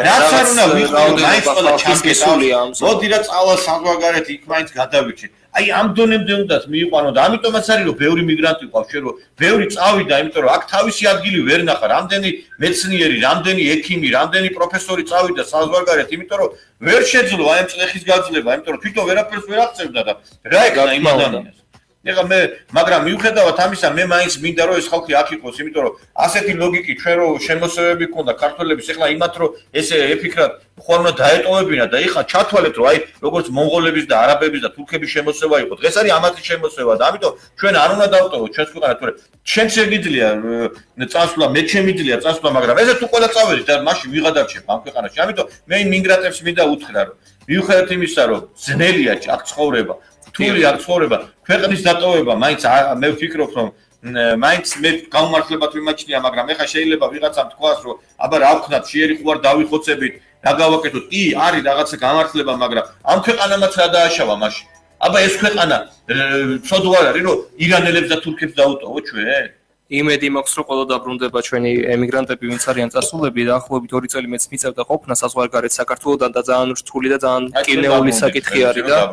ვიყო მაინც ყველა ჩამგესულია მოდი რა წავალ საზღვარგარეთ იქ მაინც გადავიჭირ აი ამ დონემდე უნდათ მიიყვანო და ამიტომაც არის რომ ბევრი მიგრანტი ყავს შენ რომ ბევრი წავიდა იმიტომ რომ აქ თავისი ადგილი ვერ ნახა რამდენი მეცნიერი რამდენი ექიმი რამდენი პროფესორი წავიდა საზღვარგარეთ იმიტომ რომ ვერ შეძლო აი ამ წლეხის გაძლება იმიტომ რომ თვითონ ვერაფერს ვერ აღწევდა და რა ეკნა იმ ადამიანს ეხლა მე მაგრამ მიუხედავად ამისა მე მაინც მინდა რომ ეს ხალხი აქ იყოს იმიტომ რომ ასეთი ლოგიკი ჩვენ რო შემოსევები ქონდა ქართველების ეხლა იმათ რომ ესე ეფიქრათ ხო უნდა დაეტოვებინა და ეხლა ჩათვალეთ რომ აი როგორც მონღოლების და არაბების და თურქების შემოსევა იყო დღეს არის ამათი შემოსევა და ამიტომ ჩვენ არ უნდა დავტოვოთ ჩვენს ქვეყანას თორე ჩვენ შეგიძლია წასვლა მე შემიძლია წასვლა მაგრამ ესე თუ ყველა წავედით და მაშინ ვიღადარჩებ ამ ქვეყანაში ამიტომ მე იმ მიგრანტებს მინდა უთხრა რომ მიუხედავად იმისა რომ ძნელია აქ ცხოვრება თული არ ცხოვრება ქვეყნის დატოვება მაინც მე ვფიქრობ რომ მაინც მე გამართლებად ვიმაჩნია მაგრამ ეხა შეიძლება ვიღაცამ თქვას რომ აბა რა ვქნათ შეერი ხوار დავიხოცებით რა გავაკეთოთ კი არის რაღაცა გამართლება მაგრამ ამ ქვეყანამაც რა დააშავა მაშინ აბა ეს ქვეყანა ცოდო არ არის რომ ირანელებს და თურქებს დაუტოვო ჩვენ იმედი მაქვს რომ ყველა დაბრუნდება ჩვენი ემიგრანტები ვინც არიან წასულები და ახლობით 2 წელი მეც მიწევდა ყოფნა საზღვარგარეთ საქართველოსთან და ძალიან რთული და ძალიან კილნეული საკითხი არის და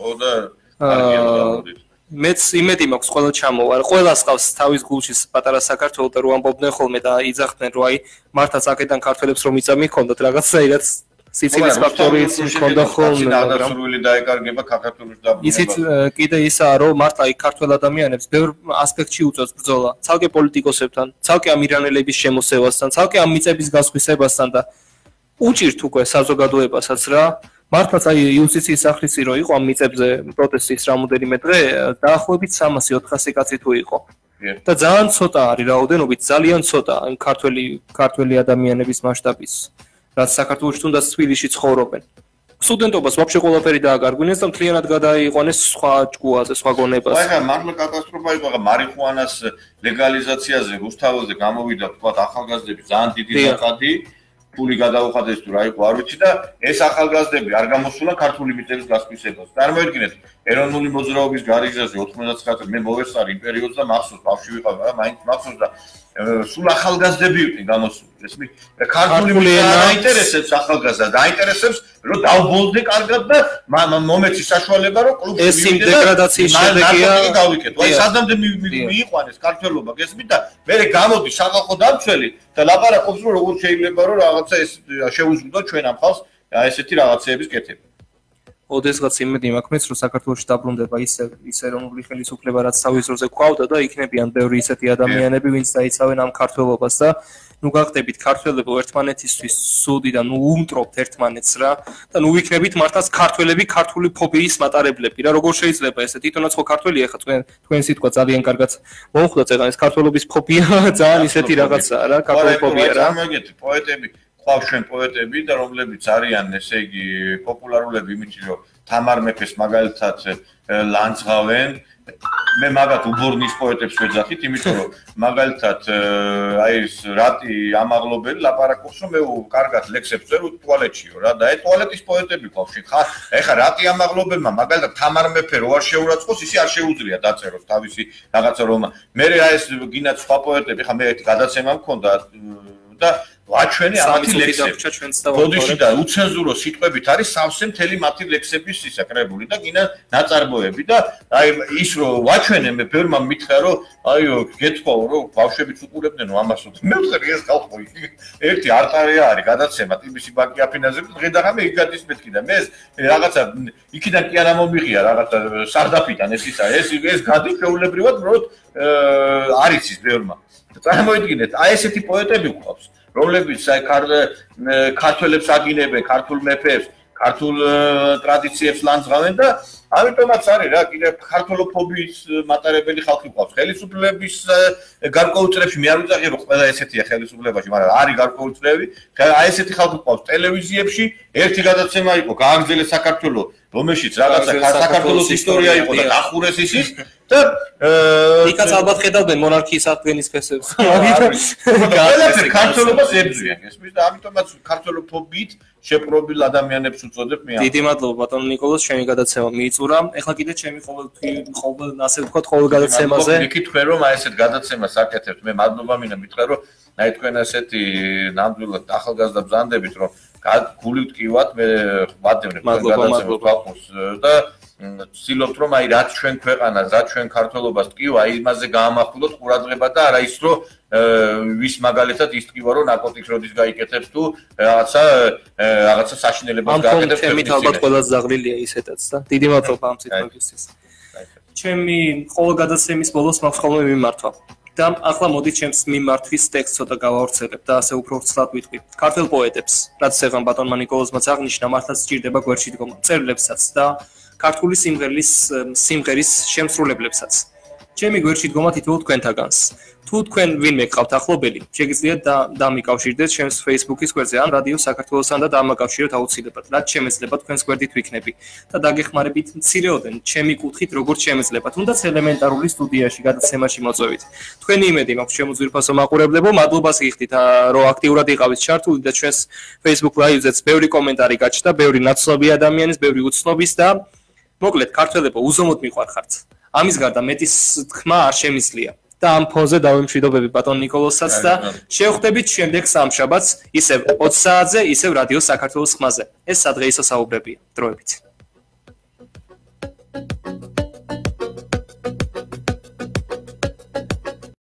მეც იმედი მაქვს ყველა ჩამოვა ყველას ყავს თავის გულში პატარა საქართველოს და რო ამბობდნენ ხოლმე და იძახდნენ რომ აი მართაც აქედან ქართველებს რომ იწამი ჰქონდათ რაღაცაირად სიცილის ფაქტორიც მქონდა ხოლმე მაგრამ სურვილი დაეკარგება ქართულში დაბრუნება ისიც კიდე ისაა რომ მართლა აი ქართველ ადამიანებს ბევრ ასპექტში უწევს ბრძოლა ცალკე პოლიტიკოსებთან ცალკე ამ ირანელების შემოსევასთან ცალკე ამ მიწების გასხვისებასთან და უჭირთ უკვე საზოგადოებასაც რა მართლაც აი იუსტიციის სახლის რო იყო ამ მიწებზე პროტესტის რამოდენიმე დღე დაახლოებით 300-400 კაცი თუ იყო. და ძალიან ცოტა არის რაოდენობით, ძალიან ცოტა ქართველი ადამიანების მასშტაბის, რაც საქართველოში თუნდაც თბილისში ცხოვრობენ. სტუდენტობას ვაფშე ყველაფერი დააკარგვინეს და მთლიანად გადაიყვანეს სხვა ჭკუაზე, სხვა გონებას. აი ხა მართლა კატასტროფა იყო, ხა მარიხუანას ლეგალიზაციაზე რუსთაველზე გამოვიდა თქვა ახალგაზრდები ძალიან დიდი ნაკადი, ფული გადაუხადეს თუ რა იყო არ ვიცი და ეს ახალგაზრდები არ გამოსულა ქართული მიწების გასხვისებას. წარმოიდგინეთ, ეროვნული მოძრაობის გარიგზაზე 99 მე მოვესწარი იმ პერიოდს და მახსოვს ბავშვი ვიყავ და მაინც მახსოვს და სულ ახალგაზრდები იყვნენ გამოსული. ეს ქართული ენა აინტერესებს ახალგაზრდას, დაინტერესებს რომ დავბოლდე კარგად და მომეცი საშუალება რომ კლუბში ეს იმ დეგრადაციის შედეგია გავიკეთო. აი სადამდე მიიყვანეს ქართველობა გესმით და მე გამოდი სახალხო დამცველი და ლაპარაკობს რომ როგორ შეიძლება რომ რაღაცა ეს შეუზღუდოთ ჩვენ ამ ხალხს ესეთი რაღაცეების კეთება. ოდესღაც იმედი მაქვს რომ საქართველოში დაბრუნდება ის ეროვნული ხელისუფლება რაც თავის დროზე გვყავდა და იქნებიან ბევრი ისეთი ადამიანები ვინც დაიცავენ ამ ქართველობას და ნუ გახდებით ქართველებო ერთმანეთისთვის სუდი და ნუ უმტრობთ ერთმანეთს რა და ნუ ვიქნებით მართლაც ქართველები ქართული ფობიის მატარებლები რა როგორ შეიძლება ესე თვითონაც ხო ქართველია ხა თქვენ სიტყვა ძალიან კარგად მომხვდა წეგან ეს ქართველობის ფობია ძალიან ისეთი რაღაცაა რა ქართული ფობია რა გამიგეთ პოეტები ყავს ჩვენ პოეტები და რომლებიც არიან ესე იგი პოპულარულები იმით რომ თამარ მეფეს მაგალითად ლანძღავენ მე მაგათ უბორნის პოეტებს ვეძახით იმიტომ რომ მაგალითად აი ეს რატი ამაღლობელი ლაპარაკობს რომ მე კარგად ლექსებს ვწერო ტუალეტშიო რა და აი ტუალეტის პოეტები ყავს ხა ეხა რატი ამაღლობელმა მაგალითად თამარ მეფე რო არ შეურაცხოს ისი არ შეუძლია დაწეროს თავისი რაღაცა რომ მე აი ეს გინდა სხვა პოეტები ხა მე ერთი გადაცემა მქონდა და ვაჩვენე ამათი ლექსები. ბოდიში და უცენზურო სიტყვებით არის სავსე მთელი მათი ლექსების ისაკრებული და გინა ნაწარმოები და აი ის რომ ვაჩვენე მე ბევრმა მითხრა რომ აიო გეთხოვო რომ ბავშვებიც უყურებდნენ ამას მე ვწერე ეს ხალხო ერთი არტარია არის გადაცემა ტიბისი ბანკი აფინანსებს დღე და ღამე იქ გადის მეთქი და მე ეს რაღაცა იქიდან კი არა მომიღია რაღაცა სარდაფიდან ეს გადის შეულებრივად რომ არის ის ბევრმა. წარმოიდგინეთ აი ესეთი პოეტები გვყავს რომლებიც აი ქართველებს აგინებენ, ქართულ მეფეებს, ქართულ ტრადიციებს ლანძღავენ და ამიტომაც არის რა, კიდევ ქართულოფობიის მატარებელი ხალხი გვყავს. ხელისუფლების გარკვეულ წრეებში მე არ ვიძახი რომ ყველა ესეთია ხელისუფლებაში, მაგრამ არის გარკვეული წრეები, აი ესეთი ხალხი გვყავს ტელევიზიებში, ერთი გადაცემა იყო, გააგრძელეს საქართველოს, რომელშიც რაღაცა საქართველოს ისტორია იყო და დახურეს ისიც და იქაც ალბათ ხედავდნენ მონარქიის აღდგენის ფესებს. ყველაფერი ქართველობას ებრძვიან, ესმის და ამიტომაც ქართველოფობიით შეპრობილ ადამიანებს უწოდებ მე. დიდი მადლობა ბატონ ნიკოლოზ, ჩემი გადაცემა მიიწურა. ეხლა კიდე ჩემი ყოველ ასე ვთქვათ, ყოველ გადაცემაზე. მიკით თქვენ რომ აი ესეთ გადაცემას აკეთებთ, მე მადლობა მინდა მითხრა რომ აი თქვენ ასეთი ნამდვილად ახალგაზრდა ბრძანდებით რომ გული ვტკივათ, მე ვადევნებ თქვენ გადაცემას ხალხს და ვცდილობთ რომ აი რაც ჩვენ ქვეყანას, რაც ჩვენ ქართველობას ტკივა, აი იმაზე გაამახვილოთ ყურადღება და არა ის რომ ვის მაგალითად ის ტკივა რომ ნარკოტიკს როდის გაიკეთებს თუ რაღაცა საშინელებას გააკეთებს. ამ თემით ალბათ ყველაზე ზაღლილია ისედაც და დიდი მადლობა ამ ციტებისთვის. ჩემი ყოველ გადაცემის ბოლოს მაქვს ხოლმე მიმართვა. და ახლა მოდით ჩემს მიმართვის ტექსტს ცოტა გავავრცელებ და ასე უფრო ვრცლად ვიტყვი. ქართველ პოეტებს, რაც წეგან ბატონმა ნიკოლოზმაც აღნიშნა, მართლაც სჭირდება გვერდში დგომა, წერილებსაც და ქართული სიმღერის შემსრულებლებსაც. ჩემი გვერდში დგომა თითოეულ თქვენთაგანს. თუ თქვენ ვინმე გყავთ ახლობელი, შეგიძლიათ დამიკავშირდეთ ჩემს Facebook-ის გვერდზე ან რადიო საქართველოსთან და დამაკავშიროთ აუცილებლად. რაც შემეძლება თქვენს გვერდით ვიქნები და დაგეხმარებით მცირეოდენ ჩემი კუთხით როგორც შემეძლება. თუნდაც ელემენტარული სტუდიაში გადაცემაში მოწვევით. თქვენი იმედი მაქვს ჩემო ძვირფასო მაყურებლებო, მადლობას გიხდით რომ აქტიურად იყავით ჩართული და ჩვენს Facebook Live-ზეც ბევრი კომენტარი გაჩნდა, ბევრი ნაცნობი ადამიანის, ბევრი უცნობის და მოკლედ ქართველებო უზომოდ მიყვარხართ. ამის გარდა მეტის თქმა არ შემიძლია. და ამ ფონზე დავემშვიდობები ბატონ ნიკოლოზსაც და შევხვდებით შემდეგ სამშაბათს ისევ 20 საათზე, ისევ რადიო საქართველოს ხმაზე. ეს სადღეისო საუბრებია. დროებით.